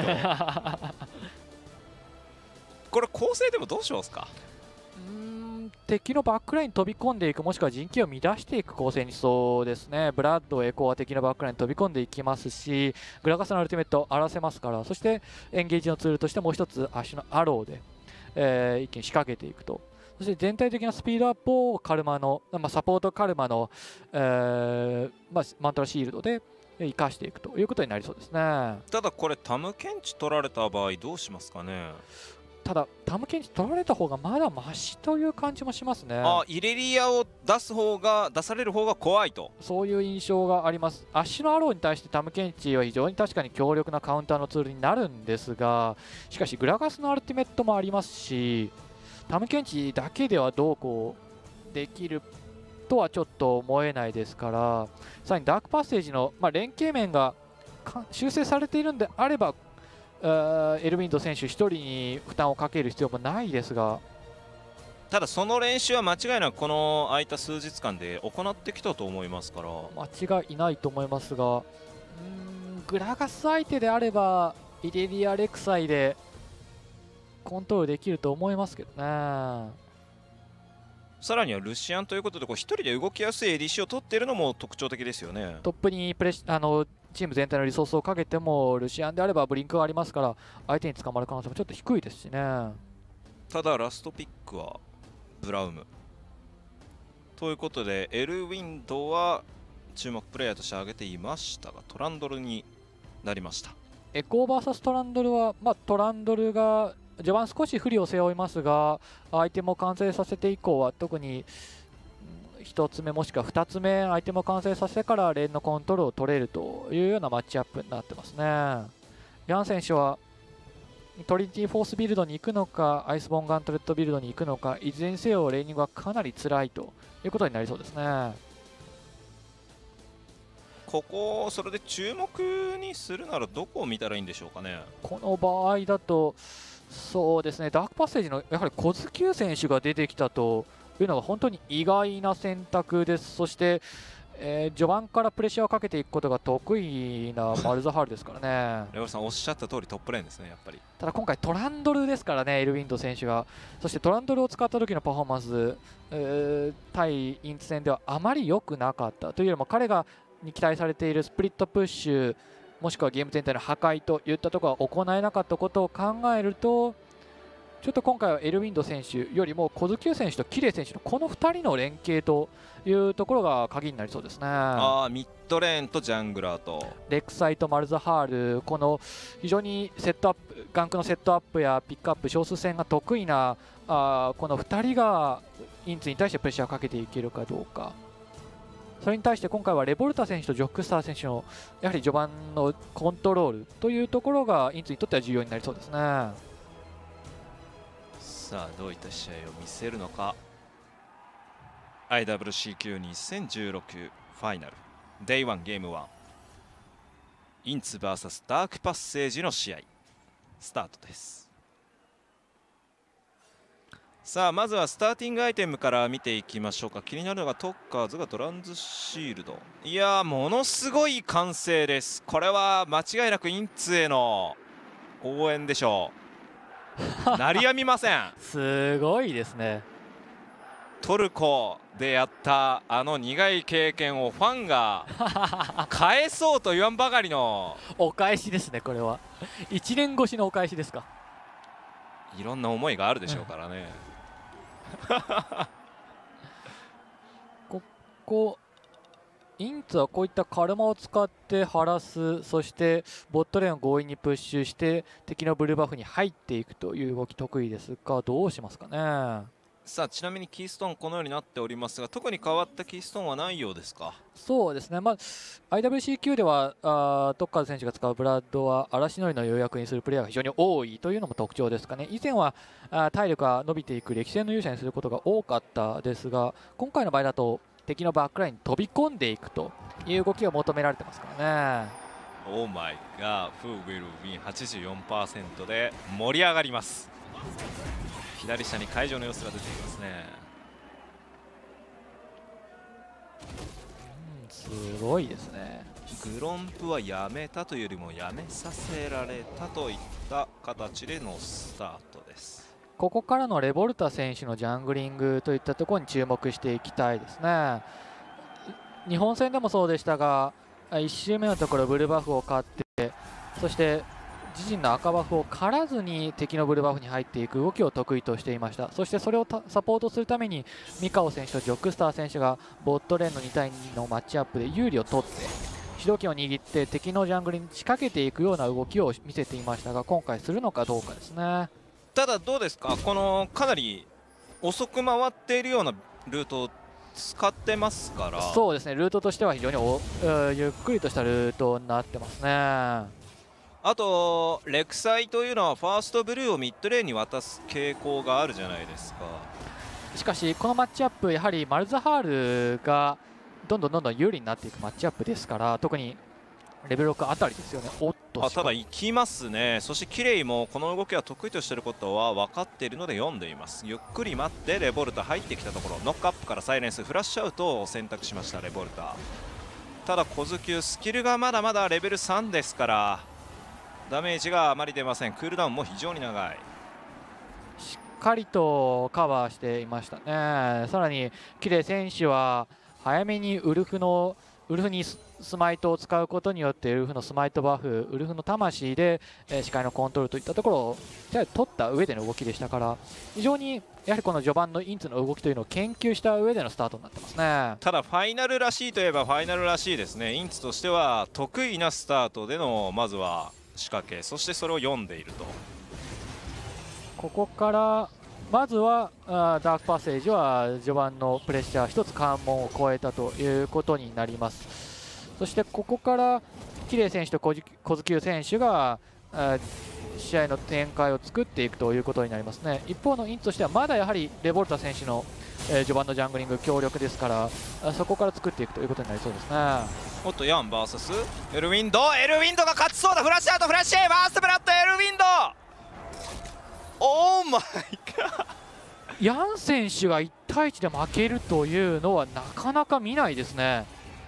Speaker 1: これ構成でもどうしますか。
Speaker 2: うーん敵のバックラインに飛び込んでいく、もしくは陣形を乱していく構成にそうですね。ブラッド、エコーは敵のバックラインに飛び込んでいきますし、グラガスのアルティメットを荒らせますから、そしてエンゲージのツールとしてもう一つ足のアローで、えー、一気に仕掛けていくと。そして全体的なスピードアップをカルマの、まあ、サポートカルマの、えーまあ、マントラシールドで生かしていくということになりそうですね。
Speaker 1: ただこれタムケンチ取られた場合どうしますかね。
Speaker 2: ただタムケンチ取られた方がまだマシという感じもしますね。
Speaker 1: あ、イレリアを出す方が出される方が怖いと、
Speaker 2: そういう印象があります。アッシュのアローに対してタムケンチは非常に確かに強力なカウンターのツールになるんですが、しかしグラガスのアルティメットもありますし、タムケンチだけではどうこうできるとはちょっと思えないですから、さらにダークパッセージの、まあ、連携面が修正されているんであれば、エルウィンド選手ひとりに負担をかける必要もないですが、
Speaker 1: ただその練習は間違いなくこの空いた数日間で行ってきたと思いますから、
Speaker 2: 間違いないと思いますが、うーんグラガス相手であればイレリア・レクサイでコントロールできると思いますけどね。
Speaker 1: さらにはルシアンということで、こう一人で動きやすい エーディーシー を取っているのも特徴的ですよね。
Speaker 2: トップにプレッあのチーム全体のリソースをかけてもルシアンであればブリンクがありますから、相手に捕まる可能性もちょっと低いですしね。
Speaker 1: ただラストピックはブラウムということで、エルウィンドは注目プレイヤーとして挙げていましたが、トランドルになりました。エ
Speaker 2: コー ブイエス トランドルは、まあ、トランドルが序盤少し不利を背負いますが、アイテムを完成させて以降は特にひとつめもしくはふたつめアイテムを完成させてからレーンのコントロールを取れるというようなマッチアップになってますね。ヤン選手はトリニティフォースビルドに行くのかアイスボーンガントレットビルドに行くのか、いずれにせよレーニングはかなり辛いということになりそうですね。
Speaker 1: ここそれで注目にするならどこを見たらいいんでしょうかね。
Speaker 2: この場合だとそうですね、ダークパッセージのやはり小津久選手が出てきたというのが本当に意外な選択です。そして、えー、序盤からプレッシャーをかけていくことが得意なマルザハールですからね。
Speaker 1: レオさんおっしゃった通りトップレーンですね、やっぱり。
Speaker 2: ただ今回トランドルですからね、エルウィンド選手が。そしてトランドルを使った時のパフォーマンス、えー、対インツ戦ではあまり良くなかったというよりも、彼がに期待されているスプリットプッシュもしくはゲーム全体の破壊といったところが行えなかったことを考えると、ちょっと今回はエルウィンド選手よりも小津久選手とキレイ選手のこのふたりの連携というところが鍵になりそうですね。
Speaker 1: あーミッドレーンとジャングラーと
Speaker 2: レクサイとマルザハール、この非常にセットアップガンクのセットアップやピックアップ少数戦が得意なあこのふたりがインツに対してプレッシャーをかけていけるかどうか。それに対して今回はレボルタ選手とジョックスター選手のやはり序盤のコントロールというところがインツにとっては重要になりそうですね。
Speaker 1: さあどういった試合を見せるのか。 アイダブリューシー 級にせんじゅうろくファイナルデイワンゲームワン、インツ ブイエス ダークパッセージの試合スタートです。 さあまずはスターティングアイテムから見ていきましょうか。気になるのがトッカーズがトランズシールド。いやーものすごい歓声です。これは間違いなくインツへの応援でしょう。鳴りやみません。
Speaker 2: すごいですね。
Speaker 1: トルコでやったあの苦い経験をファンが返そうと言わんばかりの
Speaker 2: お返しですね。これはいちねん越しのお返しですか。
Speaker 1: いろんな思いがあるでしょうからね。
Speaker 2: ここインツはこういったカルマを使って晴らす、そしてボットレーンを強引にプッシュして敵のブルーバフに入っていくという動き得意ですが、どうしますかね。
Speaker 1: さあちなみにキーストーンこのようになっておりますが、特に変わったキーストーンはないようですか。
Speaker 2: そうですね、まあ、アイダブリューシー 級ではあトッカーズ選手が使うブラッドは嵐のりの要約にするプレイヤーが非常に多いというのも特徴ですかね。以前はあ体力が伸びていく歴戦の勇者にすることが多かったですが、今回の場合だと敵のバックラインに飛び込んでいくという動きを求められてますからね。
Speaker 1: オーマイがフーウィルウィン はちじゅうよんパーセント で盛り上がります。左下に会場の様子が出ていますね。
Speaker 2: うん、すごいですね。
Speaker 1: グロンプはやめたというよりもやめさせられたといった形でのスタートです。
Speaker 2: ここからのレボルタ選手のジャングリングといったところに注目していきたいですね。日本戦でもそうでしたが、いち周目のところブルーバフを買って、そして自陣の赤バフを刈らずに敵のブルーバフに入っていく動きを得意としていました。そしてそれをサポートするためにミカオ選手とジョックスター選手がボットレーンのに対にのマッチアップで有利を取って主導権を握って敵のジャングルに仕掛けていくような動きを見せていましたが、今回するのかどうかですね。
Speaker 1: ただどうですか、このかなり遅く回っているようなルートを使ってますから。
Speaker 2: そうですね、ルートとしては非常におゆっくりとしたルートになってますね。
Speaker 1: あとレクサイというのはファーストブルーをミッドレーンに渡す傾向があるじゃないですか。
Speaker 2: しかしこのマッチアップやはりマルザハールがどんどんどんどん有利になっていくマッチアップですから、特にレベルろくあたりですよね。おっと
Speaker 1: あただ行きますね。そしてキレイもこの動きは得意としていることは分かっているので読んでいます。ゆっくり待ってレボルタ入ってきたところ、ノックアップからサイレンスフラッシュアウトを選択しましたレボルタ。ただ小頭級スキルがまだまだレベルさんですからダメージがあまり出ません。クールダウンも非常に長い。
Speaker 2: しっかりとカバーしていましたね。さらにキレイ選手は早めにウルフのウルフにスマイトを使うことによってウルフのスマイトバフ、ウルフの魂で、えー、視界のコントロールといったところを取った上での動きでしたから、非常にやはりこの序盤のインツの動きというのを研究した上でのスタートになってますね。
Speaker 1: ただファイナルらしいといえばファイナルらしいですね。インツとしては得意なスタートでのまずは仕掛け、そしてそれを読んでいると。
Speaker 2: ここからまずはあダークパッセージは序盤のプレッシャー一つ関門を越えたということになります。そしてここからキレイ選手と小頭級選手が試合の展開を作っていくということになりますね。一方のインツとしてはまだやはりレボルタ選手の、えー、序盤のジャングリング強力ですから、そこから作っていくということになりそうですね。
Speaker 1: おっとヤン ブイエス エルウィンド、エルウィンドが勝ちそうだ。フラッシュアウト、フラッシュファーストブラッドエルウィンド。オーマイガー、
Speaker 2: ヤン選手がいち対いちで負けるというのはなかなか見ないですね。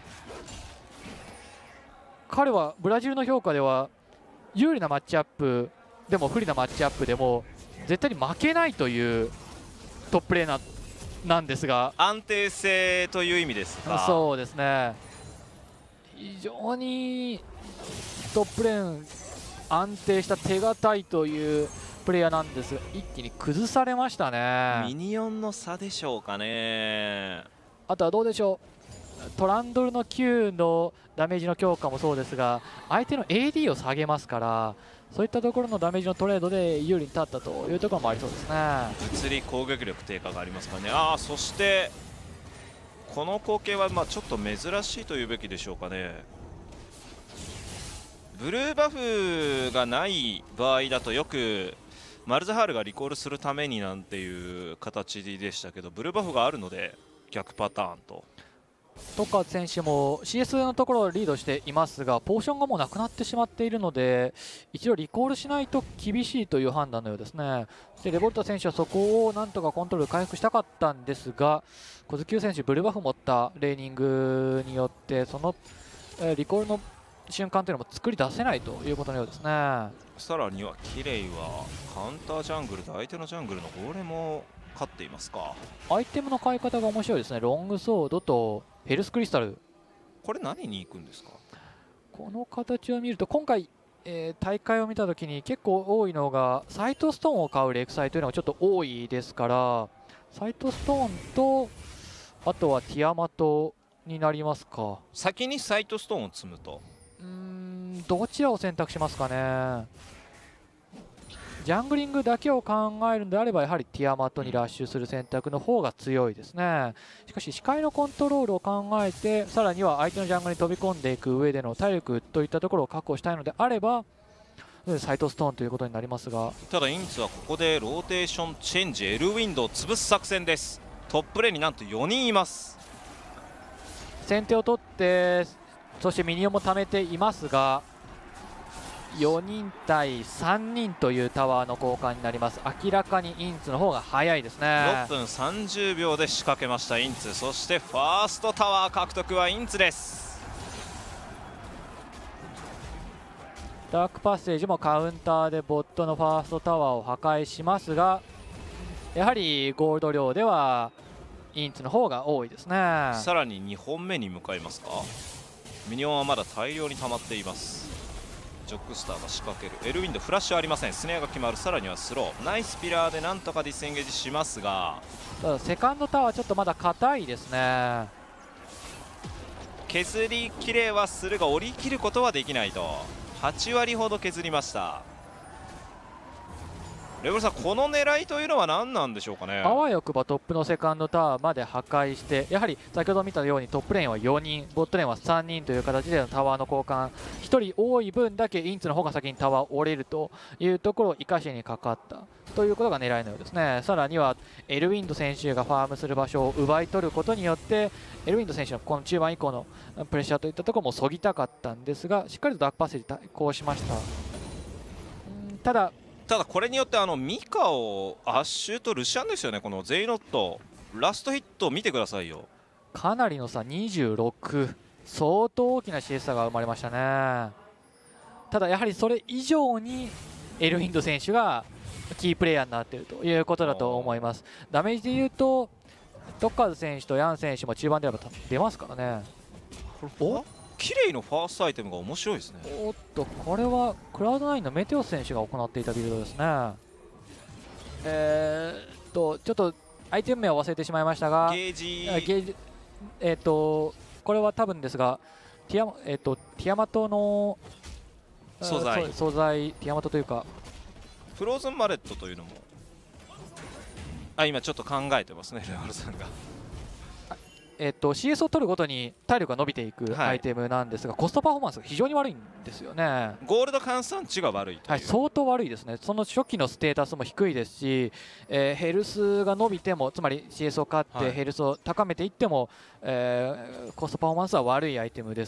Speaker 2: 彼はブラジルの評価では有利なマッチアップでも不利なマッチアップでも絶対に負けないというトッププレーななんですが、
Speaker 1: 安定性という意味ですか。
Speaker 2: そうですね、非常にトップレーン安定した手堅いというプレイヤーなんですが、一気に崩されましたね。
Speaker 1: ミニオンの差でしょうかね。
Speaker 2: あとはどうでしょう、トランドルの Q のダメージの強化もそうですが、相手の エーディー を下げますから、そういったところのダメージのトレードで有利に立ったというところもありそうですね。
Speaker 1: 物理攻撃力低下がありますからね。ああ、そしてこの光景はまあちょっと珍しいというべきでしょうかね。ブルーバフがない場合だとよくマルザハールがリコールするためになんていう形でしたけど、ブルーバフがあるので逆パターンと。
Speaker 2: トッカーズ選手も シーエス のところをリードしていますが、ポーションがもうなくなってしまっているので、一度リコールしないと厳しいという判断のようですね。そしてレボルタ選手はそこをなんとかコントロール回復したかったんですが、小津久選手、ブルバフ持ったレーニングによって、その、えー、リコールの瞬間というのも作り出せないということのようですね。
Speaker 1: さらにはキレイはカウンタージャングルで相手のジャングルのゴーレムも勝っていますか。
Speaker 2: アイテムの買い方が面白いですね。ロングソードとヘルスクリスタル、
Speaker 1: これ何に行くんですか。
Speaker 2: この形を見ると今回、えー、大会を見たときに結構多いのがサイトストーンを買うレクサイというのがちょっと多いですから、サイトストーンとあとはティアマトになりますか。
Speaker 1: 先にサイトストーンを積むと、
Speaker 2: うーん、どちらを選択しますかね。ジャングリングだけを考えるのであればやはりティアマットにラッシュする選択の方が強いですね。しかし視界のコントロールを考えて、さらには相手のジャングルに飛び込んでいく上での体力といったところを確保したいのであればサイトストーンということになりますが、
Speaker 1: ただインツはここでローテーションチェンジ、エルウィンドを潰す作戦です。トップレーンになんとよにんいます。
Speaker 2: 先手を取ってそしてミニオンも貯めていますが、よにん対さんにんというタワーの交換になります。明らかにインツの方が早いですね。
Speaker 1: ろっぷんさんじゅうびょうで仕掛けましたインツ。そしてファーストタワー獲得はインツです。
Speaker 2: ダークパッセージもカウンターでボットのファーストタワーを破壊しますが、やはりゴールド量ではインツの方が多いですね。
Speaker 1: さらににほんめに向かいますか。ミニオンはまだ大量に溜まっています。ジョックスターが仕掛ける。エルウィンドフラッシュありません。スネアが決まる。さらにはスロー、ナイスピラーでなんとかディスエンゲージしますが、
Speaker 2: ただセカンドタワーちょっとまだ硬いですね。
Speaker 1: 削りきれはするが折り切ることはできないと。はちわりほど削りました。レブルさん、この狙いというのは何なんでしょうかね。
Speaker 2: あわよくばトップのセカンドタワーまで破壊して、やはり先ほど見たようにトップレーンはよにん、ボットレーンはさんにんという形でのタワーの交換、ひとり多い分だけインツの方が先にタワーを折れるというところを生かしにかかったということが狙いのようですね。さらにはエルウィンド選手がファームする場所を奪い取ることによって、エルウィンド選手のこの中盤以降のプレッシャーといったところもそぎたかったんですが、しっかりとダークパッセージ対抗しました。うんただ
Speaker 1: ただこれによってあのミカオ、アッシュとルシアンですよね。このゼイノットラストヒットを見てくださいよ。
Speaker 2: かなりの差にじゅうろく、相当大きな シーエス 差が生まれましたね。ただやはりそれ以上にエルウィンド選手がキープレイヤーになっているということだと思います。ダメージでいうとトッカーズ選手とヤン選手も中盤であれば出ますからね。
Speaker 1: お綺麗のファーストアイテムが面白いですね。
Speaker 2: おっと、これはクラウドナインのメテオス選手が行っていたビルドですね。えー、っとちょっとアイテム名を忘れてしまいましたが、
Speaker 1: ゲージ
Speaker 2: ゲージえー、っとこれは多分ですがティア、えー、っとティアマトの
Speaker 1: 素材
Speaker 2: 素材ティアマトというか
Speaker 1: フローズンマレットというのも、あ今ちょっと考えてますねレオルさんが。
Speaker 2: えっと シーエス を取るごとに体力が伸びていく
Speaker 1: はい
Speaker 2: アイテムなんですが、コストパフォーマンスが非常に悪いんですよね。
Speaker 1: ゴールド換算値が悪いという、
Speaker 2: はい、相当悪いですね。その初期のステータスも低いですし、えーヘルスが伸びても、つまり シーエス を買っ
Speaker 1: はい
Speaker 2: てヘルスを高めていっても、えーコストパフォーマンスは悪いアイテムです。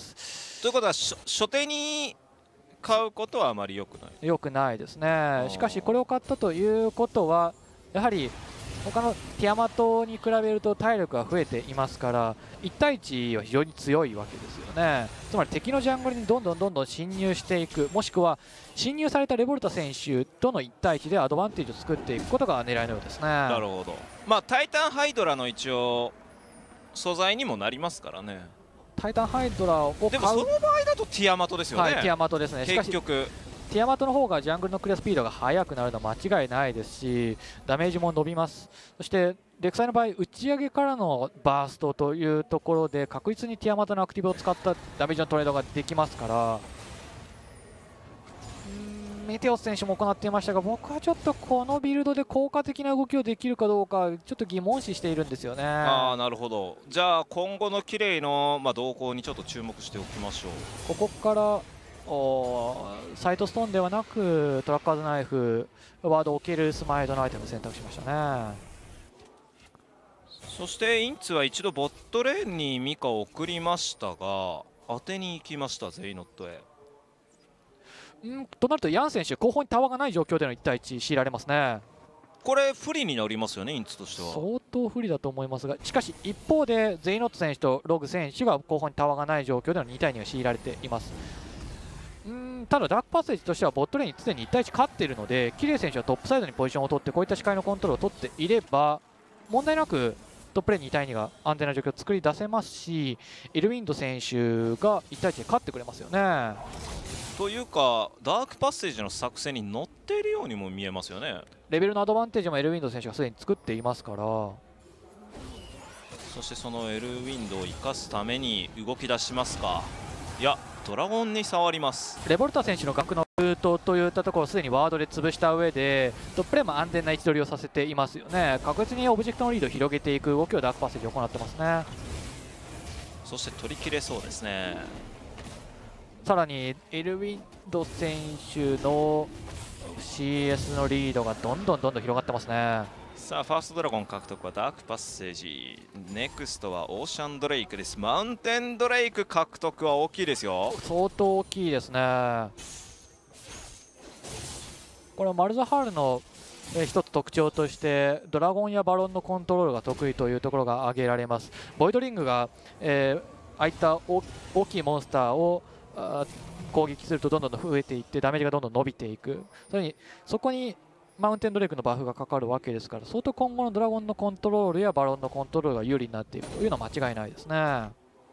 Speaker 1: ということは初初手に買うことはあまり良くない。
Speaker 2: 良くないですね。
Speaker 1: ー
Speaker 2: しかしこれを買ったということはやはり他のティアマトに比べると体力が増えていますから、いち対いちは非常に強いわけですよね。つまり敵のジャングルにどんどんどんどん侵入していく、もしくは侵入されたレボルタ選手とのいち対いちでアドバンテージを作っていくことが狙いのようですね。
Speaker 1: なるほど。まあタイタンハイドラの一応素材にもなりますからね。
Speaker 2: タイタンハイドラを買う、
Speaker 1: でもその場合だとティアマトですよね、
Speaker 2: はい、ティアマトですね。しかし
Speaker 1: 結局
Speaker 2: ティアマトの方がジャングルのクリアスピードが速くなるのは間違いないですし、ダメージも伸びます。そしてレクサイの場合、打ち上げからのバーストというところで確実にティアマトのアクティブを使ったダメージのトレードができますから、うーんメテオス選手も行っていましたが、僕はちょっとこのビルドで効果的な動きをできるかどうかちょっと疑問視しているんですよね。
Speaker 1: ああなるほど。じゃあ今後のキレイの、まあ、動向にちょっと注目しておきましょう。
Speaker 2: ここからおサイトストーンではなくトラッカーズナイフ、ワードを置けるスマイドのアイテムを選択しましたね。
Speaker 1: そしてインツは一度ボットレーンにミカを送りましたが当てに行きました。ゼイノットへ。
Speaker 2: うんとなるとヤン選手後方にタワーがない状況でのいち対いち強いられますね。
Speaker 1: これ不利になりますよね、インツとしては。
Speaker 2: 相当不利だと思いますが、しかし一方でゼイノット選手とログ選手が後方にタワーがない状況でのに対にが強いられています。うーんただダークパッセージとしてはボットレーンに常にいち対いち勝っているので、キレイ選手はトップサイドにポジションを取ってこういった視界のコントロールを取っていれば問題なくトップレーンに対にが安全な状況を作り出せますし、エルウィンド選手がいち対いちで勝ってくれますよね。
Speaker 1: というかダークパッセージの作戦に乗っているようにも見えますよね。
Speaker 2: レベルのアドバンテージもエルウィンド選手がすでに作っていますから。
Speaker 1: そしてそのエルウィンドを生かすために動き出しますか。いやドラゴンに触ります。
Speaker 2: レボルタ選手の額のルートといったところをすでにワードで潰した上でトップレーンも安全な位置取りをさせていますよね。確実にオブジェクトのリードを広げていく動きをダークパッセージ行ってますね。
Speaker 1: そして取り切れそうですね。
Speaker 2: さらにエルウィンド選手の シーエス のリードがどんどんどんどん広がってますね。
Speaker 1: さあファーストドラゴン獲得はダークパッセージ、ネクストはオーシャンドレイクです。マウンテンドレイク獲得は大きいですよ。
Speaker 2: 相当大きいですね。これはマルザハールのえー一つ特徴としてドラゴンやバロンのコントロールが得意というところが挙げられます。ボイドリングが、えー、ああいった大きいモンスターをあ攻撃するとどんどん増えていってダメージがどんどん伸びていく。それにそこにマウンテンドレイクのバフがかかるわけですから、相当今後のドラゴンのコントロールやバロンのコントロールが有利になっているというのは間違いないですね。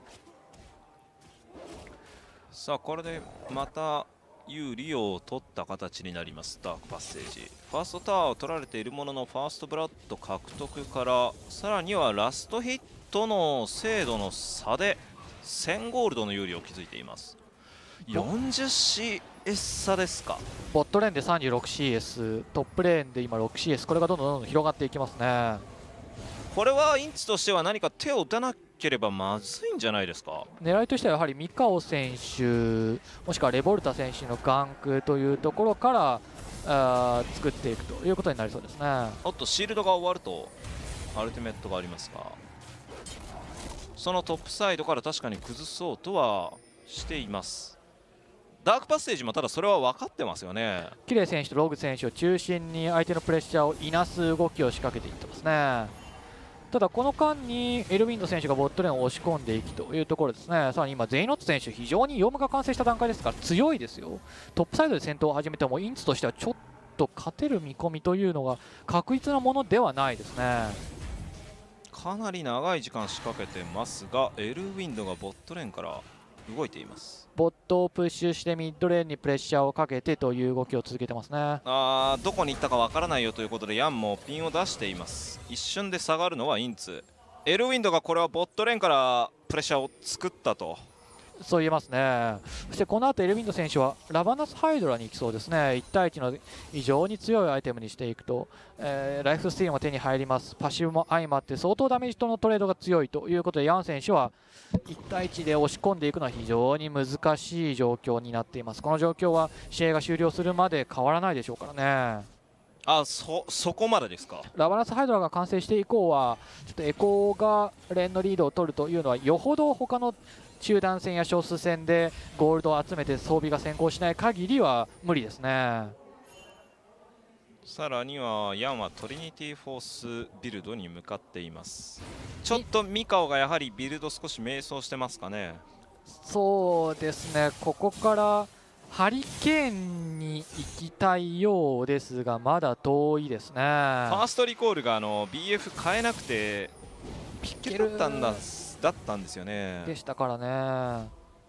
Speaker 1: さあこれでまた有利を取った形になりますダークパッセージ。ファーストタワーを取られているもののファーストブラッド獲得からさらにはラストヒットの精度の差でせんゴールドの有利を築いています。 よんじゅうシーエス 差ですか。
Speaker 2: ボットレーンで さんじゅうろくシーエス、 トップレーンで今 ろくシーエス、 これがどんどんどんどん広がっていきますね。
Speaker 1: これはインチとしては何か手を打たなければまずいんじゃないですか。狙
Speaker 2: いとしてはやはりミカオ選手もしくはレボルタ選手のガンクというところからあ作っていくということになりそうですね。
Speaker 1: おっとシールドが終わるとアルティメットがありますが、そのトップサイドから確かに崩そうとはしています。ダークパッセージもただそれは分かってますよね。
Speaker 2: キレイ選手とログ選手を中心に相手のプレッシャーをいなす動きを仕掛けていってますね。ただこの間にエルウィンド選手がボットレーンを押し込んでいきというところですね。さらに今ゼイノット選手非常にヨムが完成した段階ですから強いですよ。トップサイドで戦闘を始めてもインツとしてはちょっと勝てる見込みというのが確実なものではないですね。
Speaker 1: かなり長い時間仕掛けてますがエルウィンドがボットレーンから動いています。
Speaker 2: ボットをプッシュしてミッドレーンにプレッシャーをかけてという動きを続けてますね。
Speaker 1: あーどこに行ったかわからないよということでヤンもピンを出しています。一瞬で下がるのはインツ。エルウィンドがこれはボットレーンからプレッシャーを作ったと
Speaker 2: そう言えますね。そしてこの後エルウィンド選手はラバナスハイドラに行きそうですね。いち対いちの非常に強いアイテムにしていくと、えー、ライフスティールも手に入ります。パッシブも相まって相当ダメージとのトレードが強いということでヤン選手はいち対いちで押し込んでいくのは非常に難しい状況になっています。この状況は試合が終了するまで変わらないでしょうからね。
Speaker 1: あそそこまでですか。
Speaker 2: ラバナスハイドラが完成して以降はちょっとエコーがレーンのリードを取るというのはよほど他の中断戦や少数戦でゴールドを集めて装備が先行しない限りは無理ですね。
Speaker 1: さらにはヤンはトリニティフォースビルドに向かっています。ちょっとミカオがやはりビルド少し迷走してますかね。
Speaker 2: そうですね、ここからハリケーンに行きたいようですがまだ遠いですね。ファ
Speaker 1: ーストリコールがあの ビーエフ 変えなくてピッケだったんだだったんですよね。
Speaker 2: でしたからね。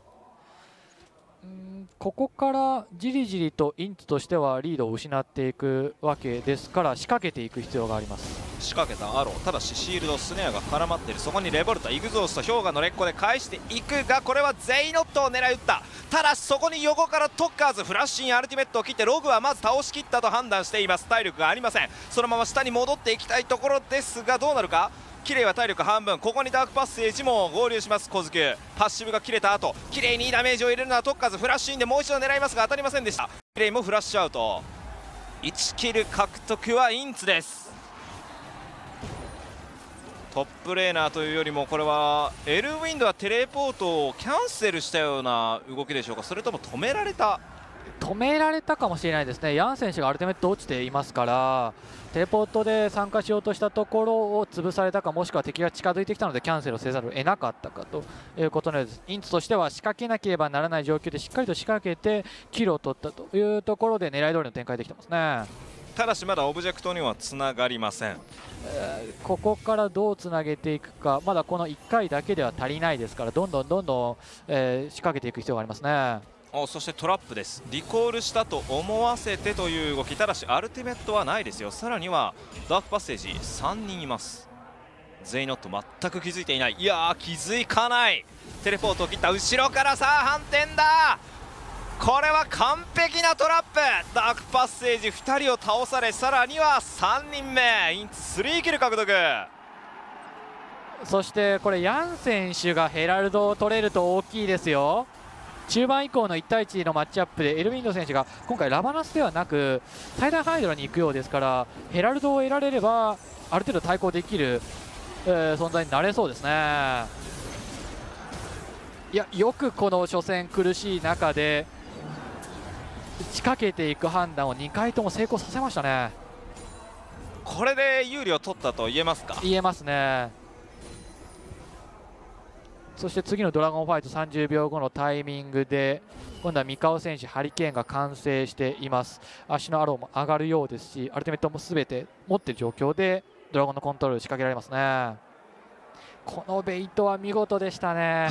Speaker 2: んここからじりじりとインツとしてはリードを失っていくわけですから仕掛けていく必要があります。
Speaker 1: 仕掛けたアロー、ただしシールドスネアが絡まっている。そこにレボルタイグゾースト氷河の劣化で返していくがこれはゼイノットを狙い撃った。ただしそこに横からトッカーズフラッシュインアルティメットを切ってログはまず倒しきったと判断しています。体力がありません。そのまま下に戻っていきたいところですがどうなるか。キレイは体力半分。ここにダークパッセージも合流します。小突パッシブが切れた後キレイにダメージを入れるのはトッカーズフラッシュインでもう一度狙いますが当たりませんでした。キレイもフラッシュアウト。いちキル獲得はインツです。 トップレーナーというよりもこれはエルウィンドはテレポートをキャンセルしたような動きでしょうか、それとも止められた。
Speaker 2: 止められたかもしれないですね。ヤン選手がアルティメット落ちていますから、テレポートで参加しようとしたところを潰されたか、もしくは敵が近づいてきたのでキャンセルをせざるを得なかったかということのようです。インツとしては仕掛けなければならない状況でしっかりと仕掛けてキルを取ったというところで狙い通りの展開できてますね。
Speaker 1: ただしまだオブジェクトにはつながりません。
Speaker 2: えーここからどうつなげていくか、まだこのいっかいだけでは足りないですから、どんどんどんどん、えー仕掛けていく必要がありますね。
Speaker 1: おそしてトラップです。リコールしたと思わせてという動き、ただしアルティメットはないですよ。さらにはダークパッセージさんにんいます。ゼイノット全く気づいていない。いやー気づかない。テレポートを切った後ろからさあ反転だ。これは完璧なトラップ。ダークパッセージふたりを倒され、さらにはさんにんめインツスリーキル獲得。
Speaker 2: そしてこれヤン選手がヘラルドを取れると大きいですよ。中盤以降のいち対いちのマッチアップでエルウィンド選手が今回ラバナスではなく最大ハイドラに行くようですから、ヘラルドを得られればある程度対抗できる、えー存在になれそうですね。いや、よくこの初戦苦しい中で仕掛けていく判断をにかいとも成功させましたね。
Speaker 1: これで有利を取ったと言えますか。
Speaker 2: 言えますね。そして次のドラゴンファイトさんじゅうびょうごのタイミングで今度は三河選手ハリケーンが完成しています。足のアローも上がるようですし、アルティメットも全て持っている状況でドラゴンのコントロール仕掛けられますね。このベイトは見事でしたね。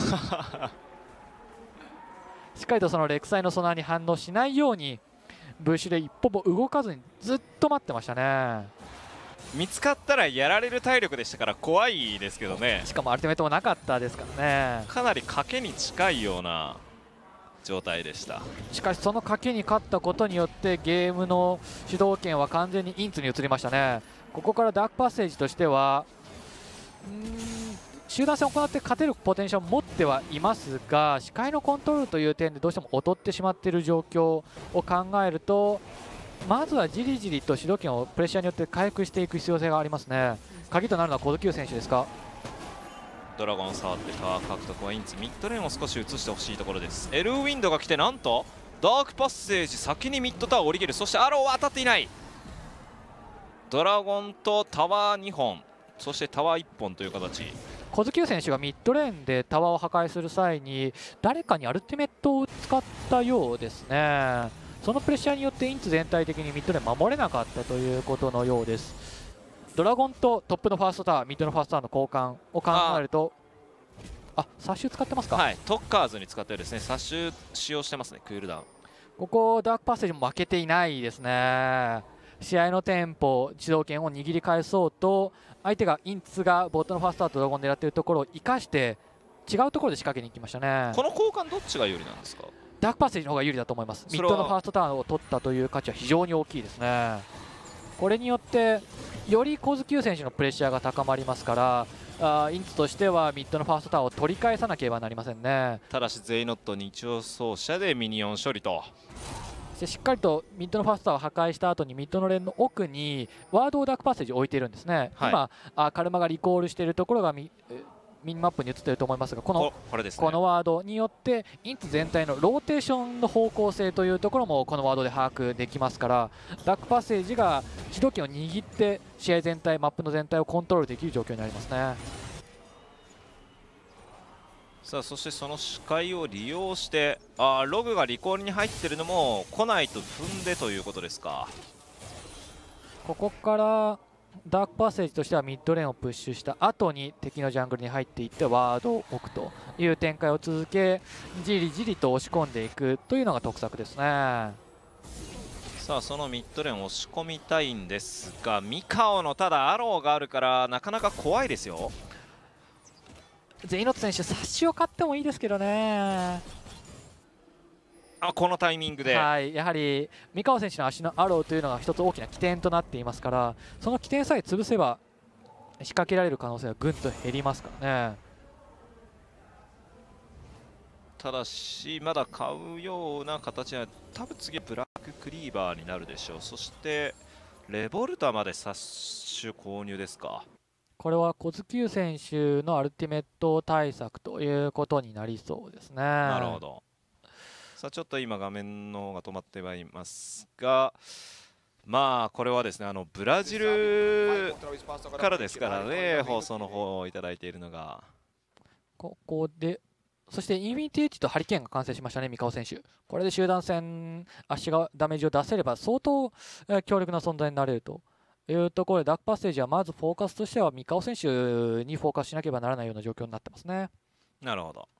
Speaker 2: しっかりとそのレクサイのソナーに反応しないようにブッシュで一歩も動かずにずっと待ってましたね。
Speaker 1: 見つかったらやられる体力でしたから怖いですけどね。
Speaker 2: しかもアルティメットもなかったですからね。
Speaker 1: かなり賭けに近いような状態でした。
Speaker 2: しかしその賭けに勝ったことによってゲームの主導権は完全にインツに移りましたね。ここからダークパッセージとしてはうーん集団戦を行って勝てるポテンシャルを持ってはいますが、視界のコントロールという点でどうしても劣ってしまっている状況を考えると、まずはじりじりと主導権をプレッシャーによって回復していく必要性がありますね。鍵となるのは小津久選手ですか。
Speaker 1: ドラゴン触ってタワー獲得はインツ、ミッドレーンを少し移してほしいところです。エルウィンドが来て、なんとダークパッセージ先にミッドタワーを降り切る。そしてアローは当たっていない。ドラゴンとタワーにほん、そしてタワーいっぽんという形。
Speaker 2: 小津久選手がミッドレーンでタワーを破壊する際に誰かにアルティメットを使ったようですね。そのプレッシャーによってインツ全体的にミッドレーン守れなかったということのようです。ドラゴンとトップのファーストタワー、ミッドのファーストタワーの交換を考えると、あ、サッシュ使ってますか。
Speaker 1: はい、トッカーズに使ってですね、サッシュ使用してますね。クールダウン。
Speaker 2: ここダークパッセージも負けていないですね。試合のテンポ、主導権を握り返そうと相手がインツがボットのファーストタワーとドラゴンを狙っているところを生かして違うところで仕掛けに行きましたね。
Speaker 1: この交換どっちが有利なんですか。
Speaker 2: ダークパッセージの方が有利だと思います。ミッドのファーストターンを取ったという価値は非常に大きいですね。これによってより小津久選手のプレッシャーが高まりますから、あインツとしてはミッドのファーストターンを取り返さなければなりませんね。
Speaker 1: ただしゼイノット日曜走者でミニオン処理と。
Speaker 2: そしてしっかりとミッドのファーストタワーを破壊した後にミッドのレーンの奥にワードをダークパッセージを置いているんですね、
Speaker 1: はい、
Speaker 2: 今あカルマがリコールしているところがミミニマップに映っていると思いますが、この
Speaker 1: これですね、
Speaker 2: このワードによってインツ全体のローテーションの方向性というところもこのワードで把握できますから、ダークパッセージが主導権を握って試合全体、マップの全体をコントロールできる状況になりますね。
Speaker 1: さあそしてその視界を利用してあログがリコールに入ってるのも来ないと踏んでということですか。
Speaker 2: ここからダークパッセージとしてはミッドレーンをプッシュした後に敵のジャングルに入っていってワードを置くという展開を続け、じりじりと押し込んでいくというのが得策ですね。
Speaker 1: さあそのミッドレーンを押し込みたいんですが、ミカオのただアローがあるからなかなか怖いですよ。
Speaker 2: ゼイノット選手サッシを買ってもいいですけどね。
Speaker 1: あこのタイミングで、
Speaker 2: はい、やはり三河選手の足のアローというのが一つ大きな起点となっていますから、その起点さえ潰せば仕掛けられる可能性はぐんと減りますからね。
Speaker 1: ただしまだ買うような形は多分次はブラッククリーバーになるでしょう。そしてレボルタまでサッシュ購入ですか。
Speaker 2: これは小月選手のアルティメット対策ということになりそうですね。
Speaker 1: なるほど。さあちょっと今画面の方が止まってはいますが、まあこれはですね、あのブラジルからですからね、放送の方をいただいているのが。
Speaker 2: ここでそしてインフィニティエッジとハリケーンが完成しましたね、三河選手。これで集団戦足がダメージを出せれば相当、えー、強力な存在になれるというところで、ダークパッセージはまずフォーカスとしては三河選手にフォーカスしなければならないような状況になってますね。
Speaker 1: なるほど。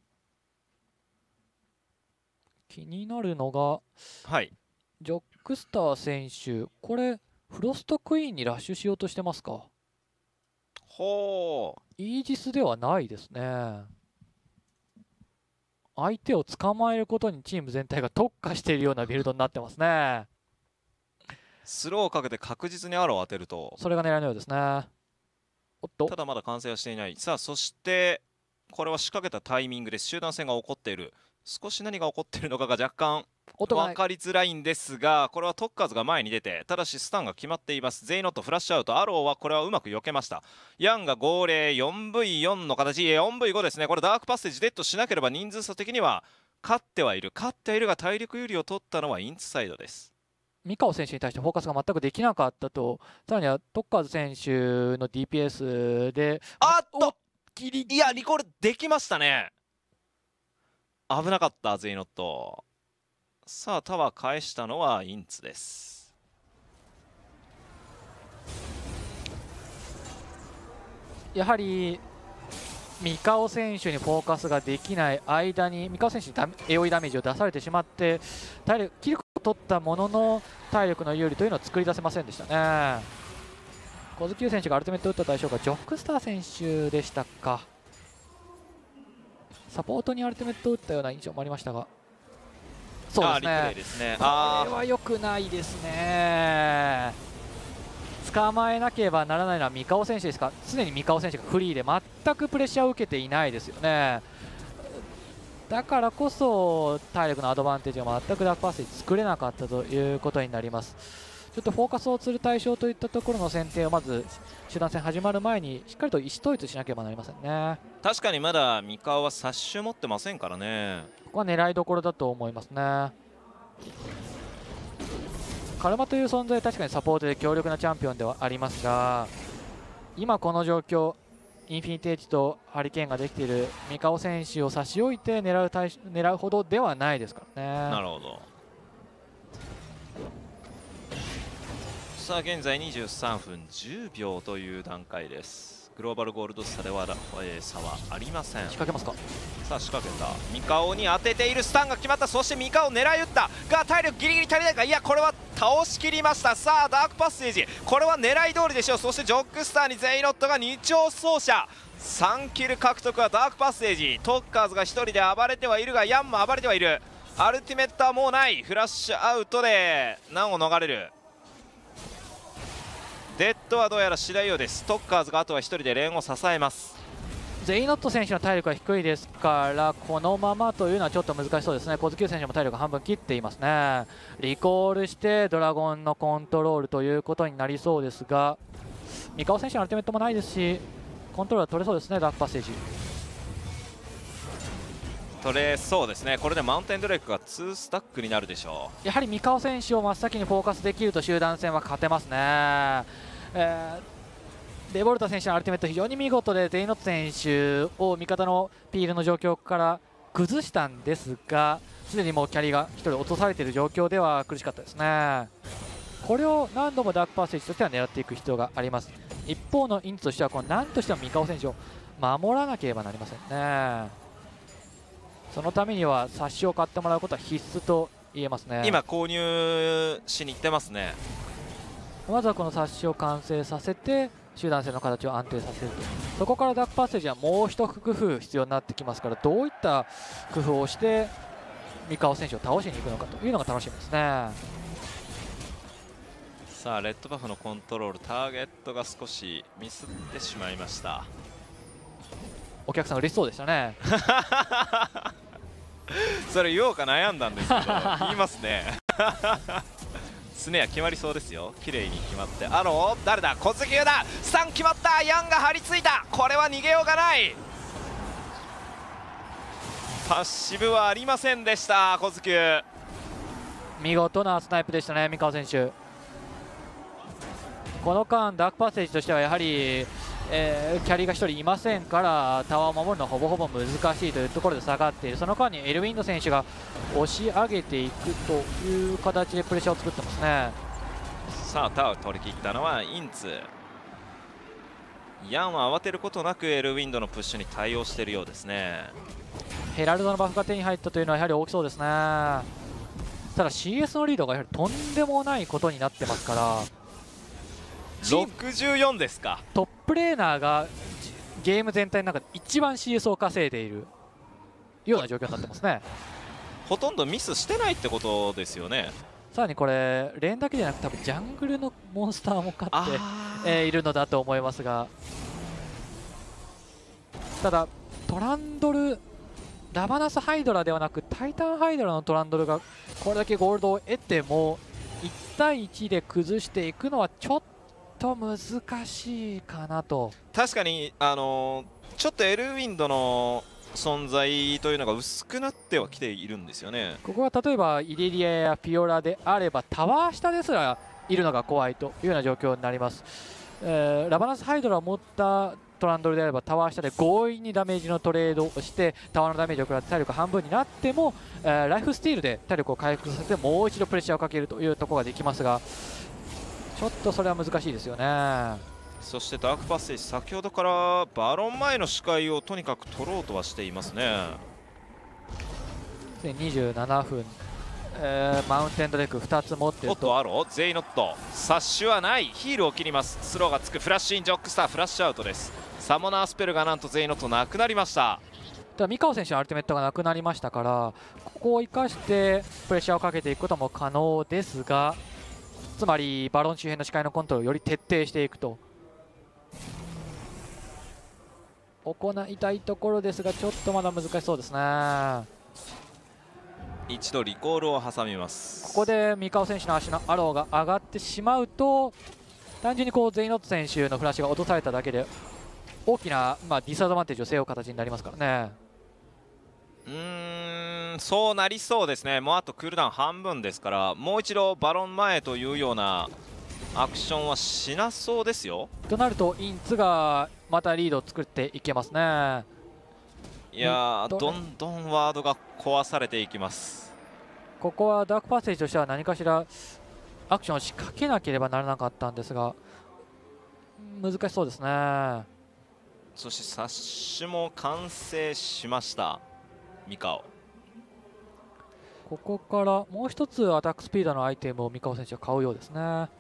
Speaker 2: 気になるのが、
Speaker 1: はい、
Speaker 2: ジョックスター選手、これフロストクイーンにラッシュしようとしてますか。
Speaker 1: ほう、
Speaker 2: イージスではないですね。相手を捕まえることにチーム全体が特化しているようなビルドになってますね。
Speaker 1: スローをかけて確実にアローを当てると、
Speaker 2: それが狙いのようですね。おっと、
Speaker 1: ただまだ完成はしていない。さあそしてこれは仕掛けたタイミングで集団戦が起こっている。少し何が起こっているのかが若干分かりづらいんですが、これはトッカーズが前に出て、ただしスタンが決まっています。ゼイノットフラッシュアウト、アローはこれはうまく避けました。ヤンが号令 よんブイよん の形、 よんブイご ですね。これダークパッセージデッドしなければ人数差的には勝ってはいる勝ってはいるが、体力有利を取ったのはインツサイドです。
Speaker 2: 三河選手に対してフォーカスが全くできなかったと。さらにはトッカーズ選手の ディーピーエス で、
Speaker 1: あっといやリコールできましたね。危なかった、ゼイノット。さあタワー返したのはインツです。
Speaker 2: やはり三河選手にフォーカスができない間に三河選手にダメ エーオーイー ダメージを出されてしまって、体力気力を取ったものの体力の有利というのを作り出せませんでしたね。小月選手がアルティメット打った対象がジョックスター選手でしたか。サポートにアルティメットを打ったような印象もありましたが、そうですね、
Speaker 1: あーリプレイですね。
Speaker 2: これは良くないですね。捕まえなければならないのは三河選手ですか。常に三河選手がフリーで全くプレッシャーを受けていないですよね。だからこそ体力のアドバンテージが全くダークパッセージ作れなかったということになります。ちょっとフォーカスをする対象といったところの選定をまず集団戦始まる前にしっかりと意思統一しなければなりませんね。
Speaker 1: 確かにまだ三河はサッシュ持ってませんからね。
Speaker 2: ここは狙いどころだと思いますね。カルマという存在は確かにサポートで強力なチャンピオンではありますが、今この状況インフィニティエッジとハリケーンができている三河選手を差し置いて狙う対狙うほどではないですからね。
Speaker 1: なるほど。さあ現在にじゅうさんぷんじゅうびょうという段階です。グローバルゴールド差では、えー、差はありません。
Speaker 2: 仕掛けますか。
Speaker 1: さあ仕掛けた。三河に当てている。スタンが決まった。そして三河を狙い撃ったが体力ギリギリ足りないか。いやこれは倒しきりました。さあダークパッセージ、これは狙い通りでしょう。そしてジョックスターにゼイノットがに丁走者、さんキル獲得はダークパッセージ。トッカーズがひとりで暴れてはいるが、ヤンも暴れてはいる。アルティメットはもうない。フラッシュアウトで難を逃れる。デッドはどうやらしないようです。トッカーズがあとはひとりでレーンを支えます。
Speaker 2: ゼイノット選手の体力が低いですからこのままというのはちょっと難しそうですね。小月選手も体力半分切っていますね。リコールしてドラゴンのコントロールということになりそうですが、三河選手のアルティメットもないですしコントロールは取れそうですね。ダークパッセージ
Speaker 1: 取れそうですね。これでマウンテンドレイクがにスタックになるでしょ
Speaker 2: う。やはり三河選手を真っ先にフォーカスできると集団戦は勝てますね。えー、レボルタ選手のアルティメット非常に見事でゼイノット選手を味方のピールの状況から崩したんですが、すでにもうキャリーがひとり落とされている状況では苦しかったですね。これを何度もダークパッセージとしては狙っていく必要があります。一方のインツとしてはこの何としても三河選手を守らなければなりませんね。そのためには冊子を買ってもらうことは必須と言えますね。
Speaker 1: 今購入しに行ってますね。
Speaker 2: まずはこの冊子を完成させて集団戦の形を安定させると、そこからダークパッセージはもう一工夫必要になってきますから、どういった工夫をして三河選手を倒しに行くのかというのが楽しみですね。
Speaker 1: さあレッドバフのコントロール、ターゲットが少しミスってしまいました。
Speaker 2: お客さん嬉しそうでしたね。
Speaker 1: それ言おうか悩んだんですけど言いますね。 スネア決まりそうですよ。綺麗に決まって、アロー誰だ、小杉優だ、スタン決まった、ヤンが張り付いた、これは逃げようがない。パッシブはありませんでした。小杉優
Speaker 2: 見事なスナイプでしたね、三河選手。この間ダークパッセージとしてはやはり、えー、キャリーがひとりいませんからタワーを守るのはほぼほぼ難しいというところで下がっている。その間にエルウィンド選手が押し上げていくという形でプレッシャーを作ってますね。
Speaker 1: さあタワー取り切ったのはインツ。ヤンは慌てることなくエルウィンドのプッシュに対応しているようですね。
Speaker 2: ヘラルドのバフが手に入ったというのはやはり大きそうですね。ただ シーエス のリードがやはりとんでもないことになってますから、
Speaker 1: ろくじゅうよんですか。
Speaker 2: トップレーナーがゲーム全体の中で一番 シーエス を稼いでいるような状況になってますね。
Speaker 1: ほとんどミスしてないってことですよね。
Speaker 2: さらにこれレーンだけでなく多分ジャングルのモンスターも勝って、えー、いるのだと思いますが、ただトランドルラバナスハイドラではなくタイタンハイドラのトランドルがこれだけゴールドを得てもいち対いちで崩していくのはちょっと難しいかなと。
Speaker 1: 確かにあのー、ちょっとエルウィンドの存在というのが薄くなってはきているんですよね。
Speaker 2: ここは例えばイリリアやピオラであればタワー下ですらいるのが怖いというような状況になります。えー、ラバナスハイドラを持ったトランドルであればタワー下で強引にダメージのトレードをしてタワーのダメージを食らって体力半分になっても、えー、ライフスティールで体力を回復させてもう一度プレッシャーをかけるというところができますが、ちょっとそれは難しいですよね。
Speaker 1: そしてダークパッセージ、先ほどからバロン前の視界をとにかく取ろうとはしていますね。
Speaker 2: にじゅうななふん、えー、マウンテンドレックふたつ持っていると。
Speaker 1: おっとアローゼイノットサッシュはない、ヒールを切ります。スローがつく、フラッシュインジョックスター、フラッシュアウトです。サモナースペルがなんとゼイノットなくなりました。
Speaker 2: ただ三河選手のアルティメットがなくなりましたから、ここを生かしてプレッシャーをかけていくことも可能ですが、つまりバロン周辺の視界のコントロールをより徹底していくと行いたいところですが、ちょっとまだ難しそうですね。
Speaker 1: 一度リコールを挟みます。
Speaker 2: ここで三河選手の足のアローが上がってしまうと、単純にこうゼイノット選手のフラッシュが落とされただけで大きな、まあ、ディスアドバンテージを背負う形になりますからね。
Speaker 1: うーん、そうなりそうですね。もうあとクールダウン半分ですから、もう一度バロン前というようなアクションはしなそうですよ。
Speaker 2: となるとインツがまたリードを作っていけますね。
Speaker 1: いやー、どんどんワードが壊されていきます。
Speaker 2: ここはダークパッセージとしては何かしらアクションを仕掛けなければならなかったんですが、難しそうですね。
Speaker 1: そしてサッシュも完成しました。ミカオ、
Speaker 2: ここからもう一つアタックスピードのアイテムを三河選手は買うようですね。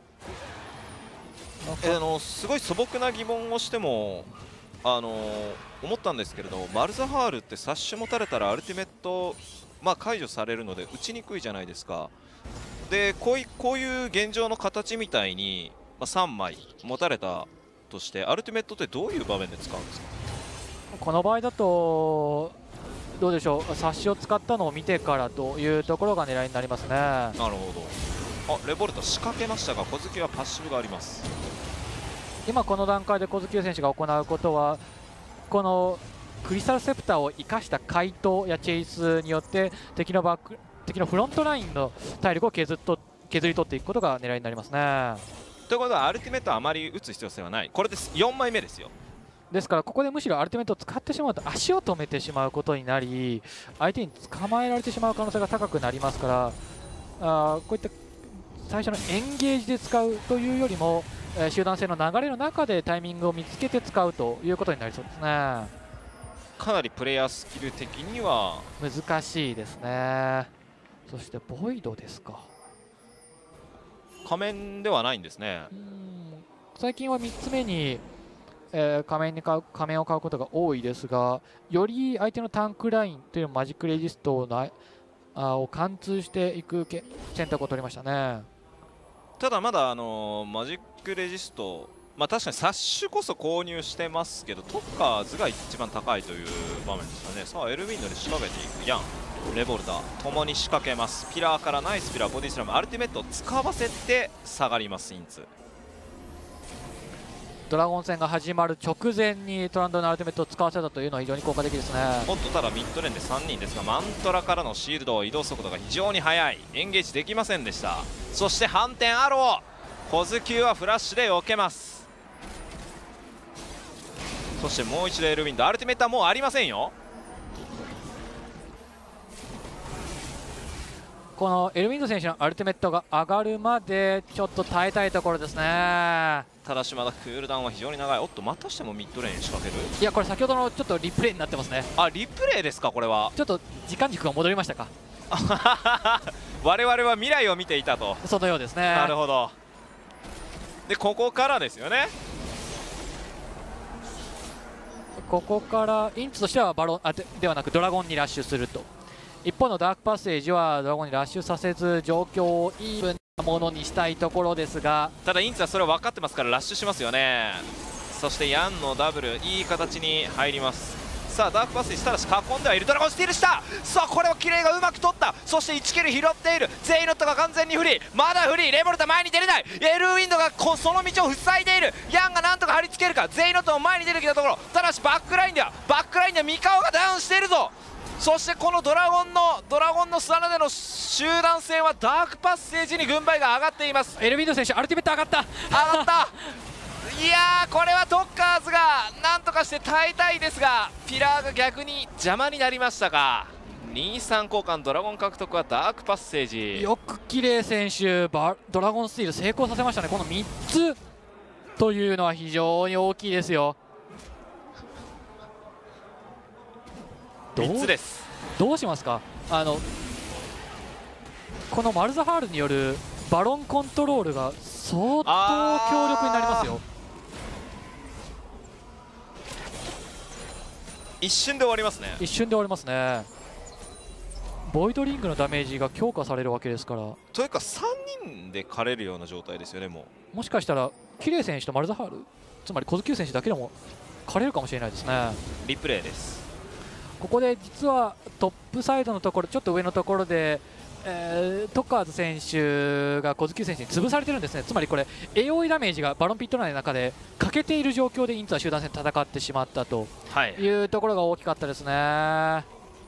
Speaker 1: えあのすごい素朴な疑問をしてもあの思ったんですけれど、マルザハールってサッシュ持たれたらアルティメット、まあ、解除されるので打ちにくいじゃないですか。でこういこういう現状の形みたいに、まあ、さんまい持たれたとしてアルティメットってどういう場面で使うんですか？
Speaker 2: この場合だとどうでしょう、サッシを使ったのを見てからというところが狙いになりますね。な
Speaker 1: るほど。あ、レボルタ仕掛けましたが小月はパッシブがあります。
Speaker 2: 今この段階で小月選手が行うことは、このクリスタルセプターを生かした回答やチェイスによって敵のバック敵のフロントラインの体力を削っと削り取っていくことが狙いになりますね。
Speaker 1: ということはアルティメットはあまり打つ必要性はない。これですよんまいめですよ。です
Speaker 2: からここでむしろアルティメットを使ってしまうと足を止めてしまうことになり、相手に捕まえられてしまう可能性が高くなりますから、あこういった最初のエンゲージで使うというよりも、えー、集団戦の流れの中でタイミングを見つけて使うということになりそうですね。
Speaker 1: かなりプレイヤースキル的には
Speaker 2: 難しいですね。そしてボイドですか。
Speaker 1: 仮面ではないんですね。
Speaker 2: うん最近はみっつめに、えー、仮面に買う仮面を買うことが多いですが、より相手のタンクラインというマジックレジストのあを貫通していく選択を取りましたね。
Speaker 1: ただまだ、あのー、マジックレジスト、まあ、確かにサッシュこそ購入してますけどトッカーズが一番高いという場面ですかね。さあエルウィンドに仕掛けていくヤン、 レボルタともに仕掛けます。ピラーからナイスピラーボディスラムアルティメットを使わせて下がりますインツ。
Speaker 2: ドラゴン戦が始まる直前にトランドのアルティメットを使わせたというのは非常に効果的ですね。
Speaker 1: おっとただミッドレーンでさんにんですがマントラからのシールド移動速度が非常に速い。エンゲージできませんでした。そして反転アロー小ズキューはフラッシュで避けます。そしてもう一度エルウィンドアルティメットはもうありませんよ。
Speaker 2: このエルウィンド選手のアルティメットが上がるまでちょっと耐えたいところですね。
Speaker 1: ただしまだクールダウンは非常に長い。おっとまたしてもミッドレーンに仕掛ける。
Speaker 2: いやこれ先ほどのちょっとリプレイになってますね。
Speaker 1: あリプレイですかこれは。
Speaker 2: ちょっと時間軸が戻りましたか。
Speaker 1: 我々は未来を見ていたと。
Speaker 2: そのようですね。
Speaker 1: なるほど。でここからですよね。
Speaker 2: ここからインツとしてはバロンあ で, ではなくドラゴンにラッシュすると。一方のダークパッセージはドラゴンにラッシュさせず状況をイーブンなものにしたいところですが、
Speaker 1: ただインツはそれを分かってますからラッシュしますよね。そしてヤンのダブルいい形に入ります。さあダークパッセージただし囲んではいる。ドラゴンスティールした。さあこれをキレイがうまく取った。そしていちキル拾っている。ゼイノットが完全にフリー。まだフリー。レボルタ前に出れない。エルウィンドがこその道を塞いでいる。ヤンがなんとか張り付けるか。ゼイノットも前に出てきたところ、ただしバックラインではバックラインではミカオがダウンしているぞ。そしてこのドラゴンのドラゴンのスタナでの集団戦はダークパッセージに軍配が上がっています。
Speaker 2: エルウィンド選手アルティメット上がった
Speaker 1: 上がったいやーこれはトッカーズがなんとかして耐えたいですがピラーが逆に邪魔になりましたか。にさん交換ドラゴン獲得はダークパッセージ。
Speaker 2: よくキレイ選手バドラゴンスティール成功させましたね。このみっつというのは非常に大きいですよ。
Speaker 1: みっつです。
Speaker 2: どうしますか。あのこのマルザハールによるバロンコントロールが相当強力になりますよ。
Speaker 1: 一瞬で終わりますね。
Speaker 2: 一瞬で終わりますね。ボイドリングのダメージが強化されるわけですから。
Speaker 1: というかさんにんで狩れるような状態ですよね。も
Speaker 2: うもしかしたらキレイ選手とマルザハールつまり小ズキュー選手だけでも狩れるかもしれないですね。
Speaker 1: リプレイです。こ
Speaker 2: こで実はトップサイドのところちょっと上のところで、えー、トッカーズ選手が小ズキュー選手に潰されてるんですね。つまりこれ エーオーイー ダメージがバロンピット内の中で欠けている状況でインツは集団戦戦ってしまったというところが大きかったですね。あ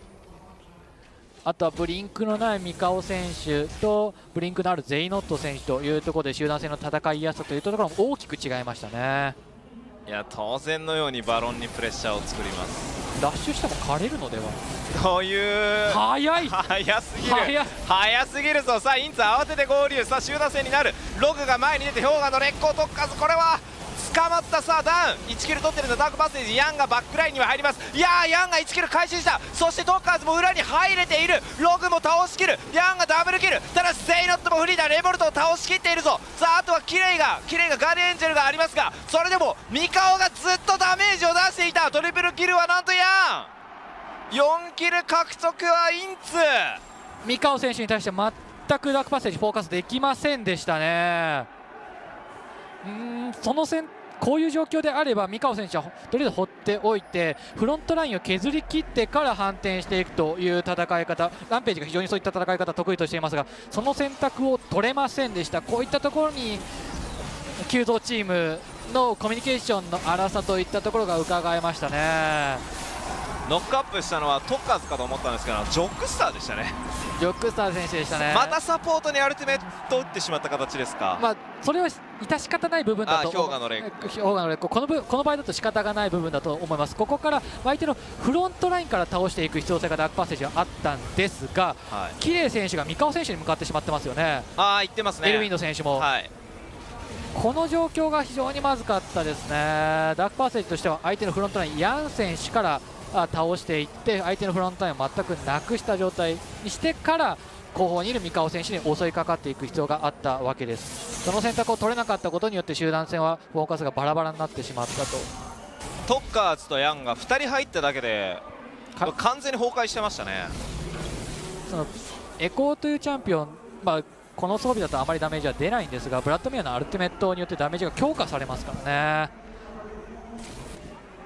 Speaker 2: とはブリンクのないミカオ選手とブリンクのあるゼイノット選手というところで集団戦の戦いやすさというところも大きく違いましたね。
Speaker 1: いや当然のようにバロンにプレッシャーを作ります。
Speaker 2: ラッシュしても狩れるのでは
Speaker 1: という
Speaker 2: 早い
Speaker 1: 早すぎる
Speaker 2: 早い
Speaker 1: 早すぎるぞ。さあインツ慌てて合流。さあ集団戦になる。ログが前に出て氷河の劣行特化これは捕まった。さあダウンいちキル取ってるのダークパッセージ。ヤンがバックラインには入ります。いやーヤンがいちキル回収した。そしてトッカーズも裏に入れている。ログも倒しきる。ヤンがダブルキル。ただしゼイノットもフリーだ。レボルトを倒しきっているぞ。さああとはキレイがキレイがガーデンエンジェルがありますがそれでもミカオがずっとダメージを出していた。トリプルキルはなんとヤンよんキル獲得はインツ。
Speaker 2: ミカオ選手に対して全くダークパッセージフォーカスできませんでしたね。うーんその戦こういう状況であればミカオ選手はとりあえず放っておいてフロントラインを削り切ってから反転していくという戦い方。ランページが非常にそういった戦い方得意としていますがその選択を取れませんでした。こういったところに急増チームのコミュニケーションの荒さといったところが伺えましたね。
Speaker 1: ノックアップしたのはトッカーズかと思ったんですけどジョックスターでしたね。
Speaker 2: ジョックスター選手でしたね。
Speaker 1: またサポートにアルティメット打ってしまった形ですか。
Speaker 2: まあそれは致し方ない部分だと。
Speaker 1: 氷河の劣
Speaker 2: 氷河の劣行このこの場合だと仕方がない部分だと思います。ここから相手のフロントラインから倒していく必要性がダークパッセージはあったんですが、はい、キレイ選手がミカオ選手に向かってしまってますよね。
Speaker 1: ああ言ってますね。
Speaker 2: エルウィンド選手も、はい、この状況が非常にまずかったですね。ダークパッセージとしては相手のフロントラインヤン選手から倒していって相手のフロントラインを全くなくした状態にしてから後方にいるミカオ選手に襲いかかっていく必要があったわけです。その選択を取れなかったことによって集団戦はフォーカスがバラバラになってしまったと。
Speaker 1: トッカーズとヤンがふたり入っただけで完全に崩壊してましたね。
Speaker 2: そのエコーというチャンピオン、まあ、この装備だとあまりダメージは出ないんですがブラッドミアのアルティメットによってダメージが強化されますからね。
Speaker 1: と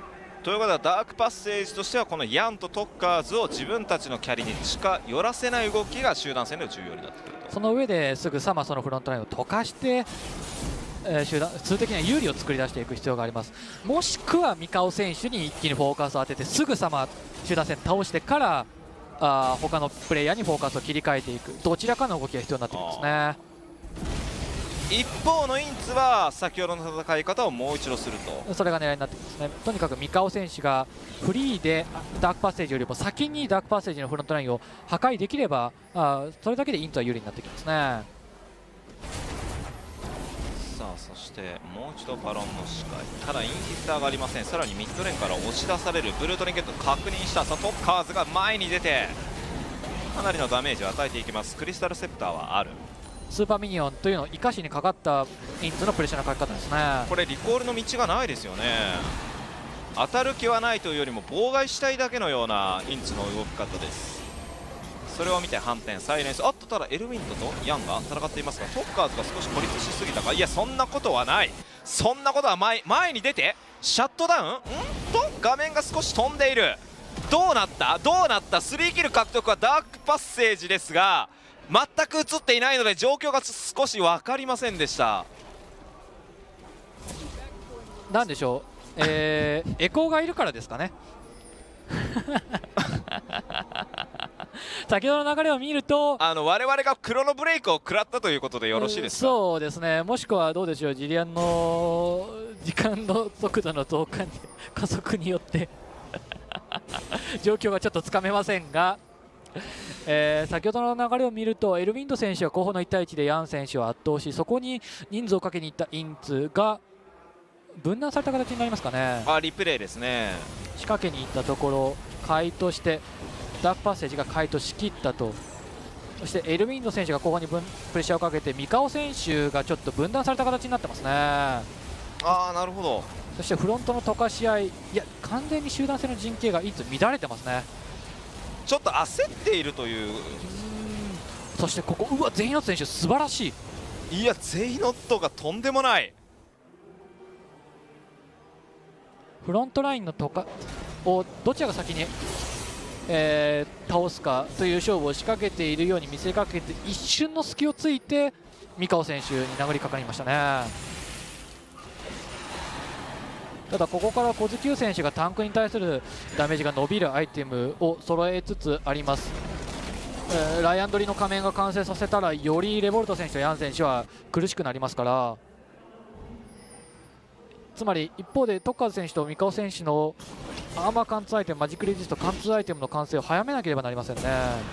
Speaker 1: ということはダークパッセージとしてはこのヤンとトッカーズを自分たちのキャリに近寄らせない動きが集団戦では重要になってくると。
Speaker 2: その上ですぐさまそのフロントラインを溶かして、えー、集団数的には有利を作り出していく必要があります。もしくはミカオ選手に一気にフォーカスを当ててすぐさま集団戦倒してからあ他のプレイヤーにフォーカスを切り替えていく、どちらかの動きが必要になってきますね。
Speaker 1: 一方のインツは先ほどの戦い方をもう一度すると。
Speaker 2: それが狙いになってきますね。とにかくミカオ選手がフリーでダークパッセージよりも先にダークパッセージのフロントラインを破壊できればあそれだけでインツは有利になってきますね。
Speaker 1: さあそしてもう一度バロンの視界、ただインヒッターがありません。さらにミッドレーンから押し出されるブルートリンゲット確認した。さあトッカーズが前に出てかなりのダメージを与えていきます。クリスタルセプターはある。
Speaker 2: スーパーミニオンというのを生かしにかかったインツのプレッシャーのかけ方ですね。
Speaker 1: これリコールの道がないですよね。当たる気はないというよりも妨害したいだけのようなインツの動き方です。それを見て反転サイレンス、あっとただエルウィンドとヤンが戦っていますがトッカーズが少し孤立しすぎたか。いやそんなことはない、そんなことは 前, 前に出てシャットダウンんと画面が少し飛んでいる。どうなったどうなったスリーキル獲得はダークパッセージですが全く映っていないので状況が少し分かりませんでした。
Speaker 2: なんでしょう、えー、エコーがいるからですかね。先ほどの流れを見ると
Speaker 1: あの我々がクロノブレイクを食らったということでよろしいですか。
Speaker 2: そうですね、もしくはどうでしょう、ジリアンの時間の速度の増加に加速によって状況がちょっとつかめませんが、えー、先ほどの流れを見るとエルウィンド選手は後方のいち対いちでヤン選手を圧倒し、そこに人数をかけにいったインツが分断された形になりますかね。
Speaker 1: あリプレイですね。
Speaker 2: 仕掛けにいったところ回答してダークパッセージが回答しきったと。そしてエルウィンド選手が後方に分プレッシャーをかけてミカオ選手がちょっと分断された形になってますね。
Speaker 1: ああなるほど。
Speaker 2: そしてフロントの溶かし合い、いや完全に集団戦の陣形がインツ乱れてますね。
Speaker 1: ちょっと焦っているという。
Speaker 2: そしてここうわゼイノット選手素晴らしい。
Speaker 1: いやゼイノットがとんでもない。
Speaker 2: フロントラインのとかをどちらが先に、えー、倒すかという勝負を仕掛けているように見せかけて一瞬の隙をついてミカオ選手に殴りかかりましたね。ただここから小津選手がタンクに対するダメージが伸びるアイテムを揃えつつあります。えー、ライアンドリの仮面が完成させたらよりレボルト選手とヤン選手は苦しくなりますから、つまり一方でトッカーズ選手とミカオ選手のアーマー貫通アイテムマジックレジスト貫通アイテムの完成を早めなければなりませんね。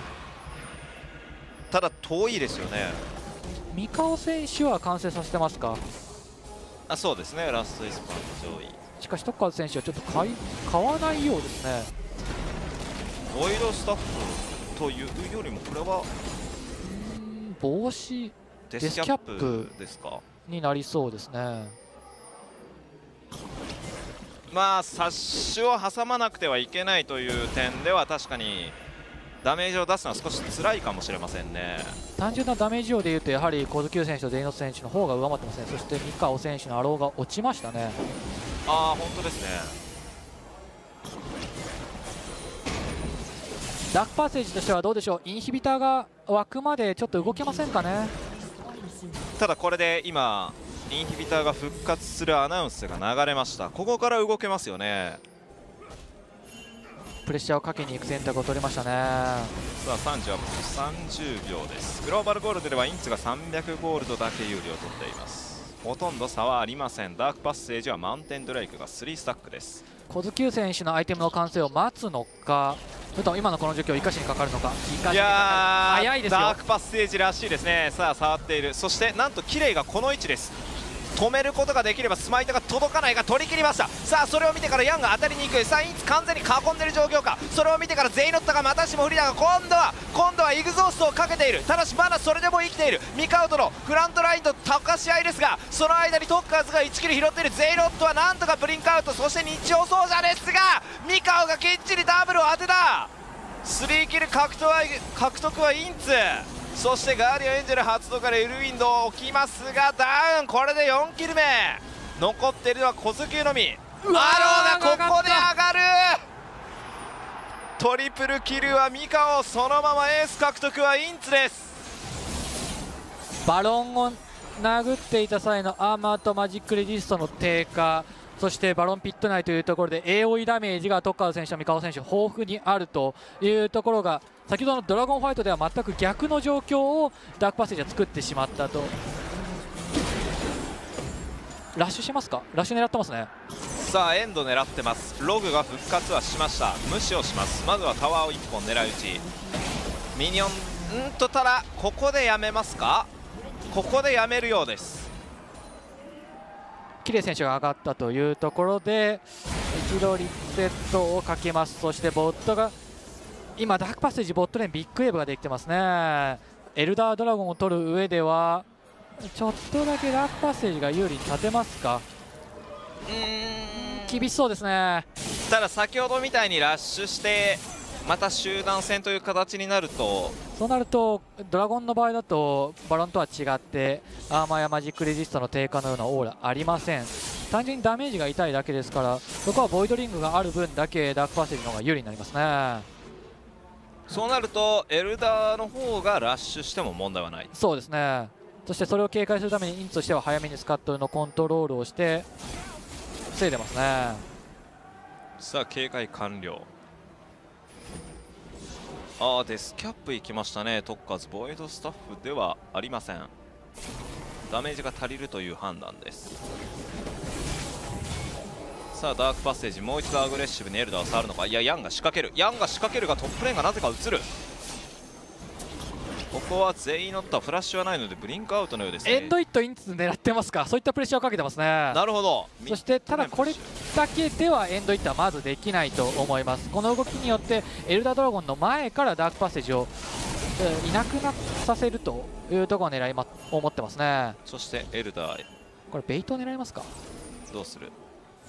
Speaker 1: ただ遠いですよね。
Speaker 2: ミカオ選手は完成させてますか。
Speaker 1: あそうですね、ラストエスパン上位。
Speaker 2: しかしトッカーズ選手はちょっと買い買わないようですね。
Speaker 1: ボイドスタッフというよりもこれは
Speaker 2: 帽子
Speaker 1: デスキャップですか
Speaker 2: になりそうですね。
Speaker 1: まあサッシュを挟まなくてはいけないという点では確かにダメージを出すのは少し辛いかもしれませんね。
Speaker 2: 単純なダメージ量でいうとやはり小津選手とゼイノス選手の方が上回ってますね。そしてミカオ選手のアローが落ちましたね。
Speaker 1: ああ本当ですね。
Speaker 2: ダークパッセージとしてはどうでしょう、インヒビターが湧くまでちょっと動けませんかね。
Speaker 1: ただこれで今インヒビターが復活するアナウンスが流れました。ここから動けますよね。
Speaker 2: プレッシャーをかけに行く選択を取りましたね。
Speaker 1: さあさんじはさんじゅうびょうです。グローバルゴールドではインツがさんびゃくゴールドだけ有利を取っています。ほとんど差はありません。ダークパッセージはマウンテンドレイクがスリースタックです。
Speaker 2: 小津選手のアイテムの完成を待つのか、それとも今のこの状況を生かしにかかるのか。
Speaker 1: いやー
Speaker 2: 早いですよ。
Speaker 1: ダークパッセージらしいですね。さあ触っている。そしてなんとキレイがこの位置です。止めることができればスマイトが届かないが取り切りました。さあそれを見てからヤンが当たりに行く。さあインツ完全に囲んでいる状況か。それを見てからゼイノットがまたしても不利だが今度は今度はイグゾーストをかけている。ただしまだそれでも生きている。ミカウトのフラントラインと溶かし合いですが、その間にトッカーズがいちキル拾っている。ゼイノットはなんとかブリンクアウト。そして日曜走者ですがミカオがきっちりダブルを当てた。スリーキル獲得は獲得はインツ。そしてガーディアンエンジェル発動からエルウィンド起きますがダウン。これでよんキルめ。残っているのは小津のみ。アローがここで上がトリプルキルはミカオ、そのままエース獲得はインツです。
Speaker 2: バロンを殴っていた際のアーマーとマジックレジストの低下、そしてバロンピット内というところで エーオーイー ダメージがトッカーズ選手とミカオ選手豊富にあるというところが、先ほどのドラゴンファイトでは全く逆の状況をダークパッセージは作ってしまったと。ラッシュしますか。ラッシュ狙ってますね。
Speaker 1: さあエンド狙ってます。ログが復活はしました。無視をします。まずはタワーをいっぽん狙い撃ち。ミニオンんとただここでやめますか。ここでやめるようです。
Speaker 2: キレイ選手が上がったというところで一度リセットをかけます。そしてボットが今ダークパッセージボットレーンビッグウェーブができてますね。エルダードラゴンを取る上ではちょっとだけダークパッセージが有利に立てますか。
Speaker 1: うーん
Speaker 2: 厳しそうですね。
Speaker 1: ただ先ほどみたいにラッシュしてまた集団戦という形になると、
Speaker 2: そうなるとドラゴンの場合だとバロンとは違ってアーマーやマジックレジストの低下のようなオーラありません。単純にダメージが痛いだけですから、そこはボイドリングがある分だけダークパッセージの方が有利になりますね。
Speaker 1: そうなるとエルダーの方がラッシュしても問題はない。
Speaker 2: そうですね。そしてそれを警戒するためにインツとしては早めにスカットのコントロールをして防いでますね。
Speaker 1: さあ警戒完了。ああデスキャップ行きましたね。トッカーズボイドスタッフではありません。ダメージが足りるという判断です。さあダークパッセージもう一度アグレッシブにエルダーを触るのか。いやヤンが仕掛ける。ヤンが仕掛けるがトップレーンがなぜか映る。ここは全員乗ったフラッシュはないのでブリンクアウトのようですね。
Speaker 2: エンドイットインツ狙ってますか。そういったプレッシャーをかけてますね。
Speaker 1: なるほど。
Speaker 2: そしてただこれだけではエンドイットはまずできないと思います。この動きによってエルダードラゴンの前からダークパッセージをいなくなさせるというところを狙いま思ってますね。
Speaker 1: そしてエルダー
Speaker 2: これベイトを狙いますか。
Speaker 1: どうする。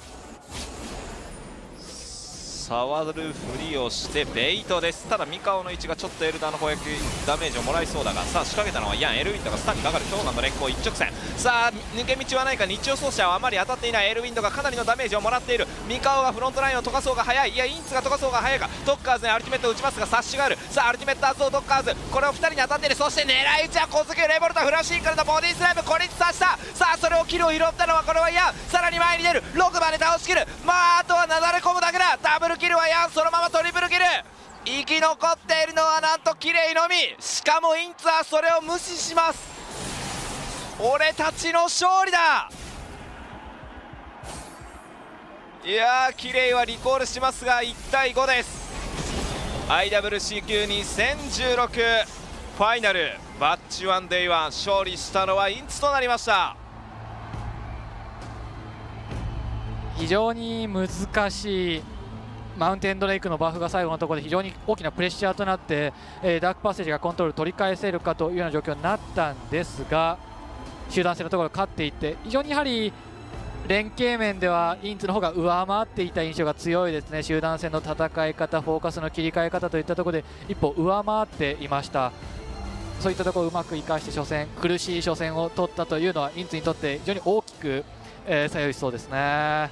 Speaker 1: 触るふりをしてベイトです。ただミカオの位置がちょっとエルダーの攻撃ダメージをもらいそうだが、さあ仕掛けたのはヤン。エルウィンドがスタンにかかる。氷河の烈光一直線。さあ抜け道はないか。日曜走者はあまり当たっていない。エルウィンドがかなりのダメージをもらっている。ミカオがフロントラインを溶かそうが早い。いやインツが溶かそうが早いか。トッカーズにアルティメットを打ちますがサッシュがある。さあアルティメットアズオトッカーズ、これをふたりに当たっている。そして狙い撃ちは小杉レボルタフラッシュインからのボディスライム孤立させた。さあそれをキルを拾ったのはこれはヤン。さらに前に出る。ろくまで倒しきる。まああとはなだれ込むだけだ。ダブルキルはヤン。そのままトリプルキル。生き残っているのはなんとキレイのみ。しかもインツはそれを無視します。俺たちの勝利だ。いやーキレイはリコールしますがいちたいごです。 アイダブリューシー 級にせんじゅうろくファイナルバッチワンデイワン勝利したのはインツとなりました。
Speaker 2: 非常に難しいマウンテンドレイクのバフが最後のところで非常に大きなプレッシャーとなって、えー、ダークパッセージがコントロール取り返せるかというような状況になったんですが、集団戦のところ勝っていって非常にやはり連携面ではインツの方が上回っていた印象が強いですね。集団戦の戦い方、フォーカスの切り替え方といったところで一歩上回っていました。そういったところをうまく生かして初戦苦しい初戦を取ったというのはインツにとって非常に大きく、えー、作用しそうですね。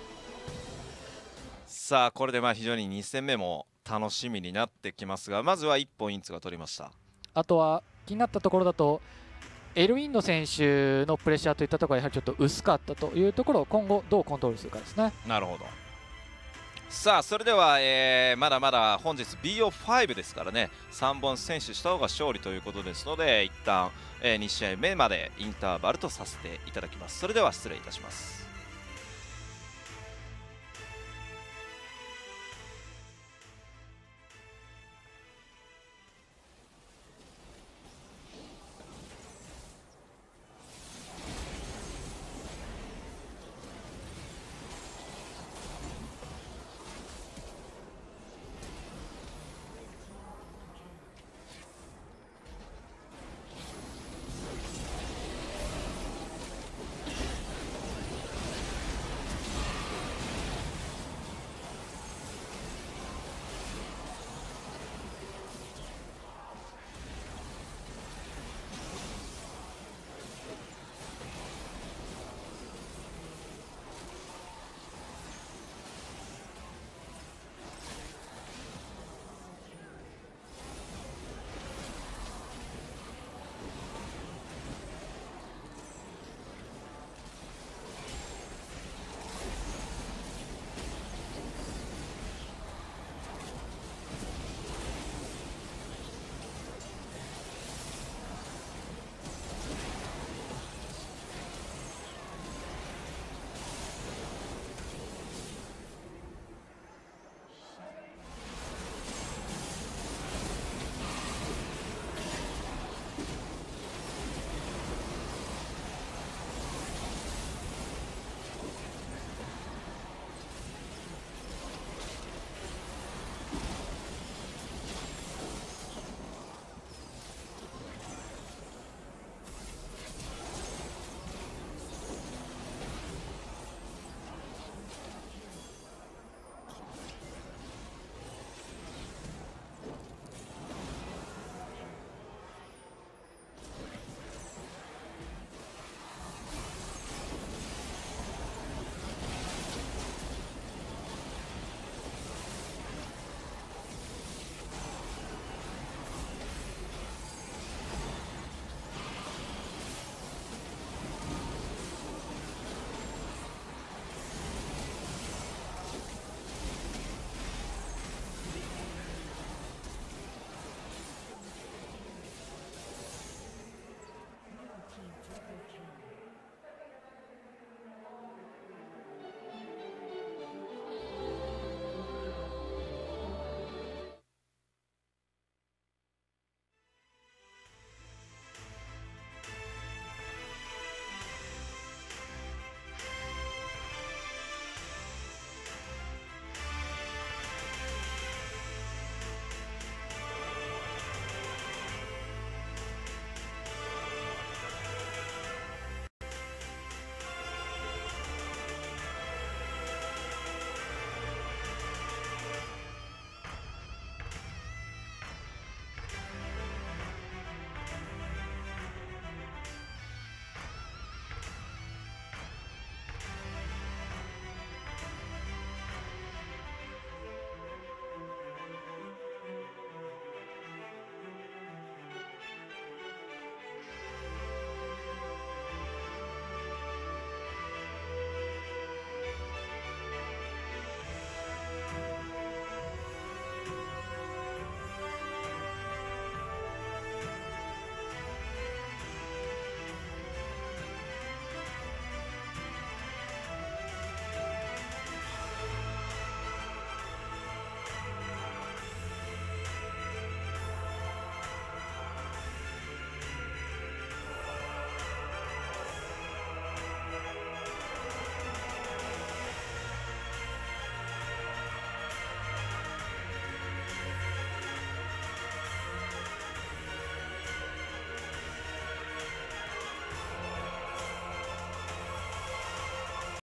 Speaker 1: さあこれでまあ非常にに戦目も楽しみになってきますが、まずはいっぽんインツが取りました。
Speaker 2: あとは気になったところだとエルウィンド選手のプレッシャーといったところがやはりちょっと薄かったというところを今後どうコントロールするかですね。
Speaker 1: なるほど。さあそれでは、えー、まだまだ本日 ビーオーファイブ ですからね、さんぼん先取した方が勝利ということですので一旦、えー、に試合目までインターバルとさせていただきます。それでは失礼いたします。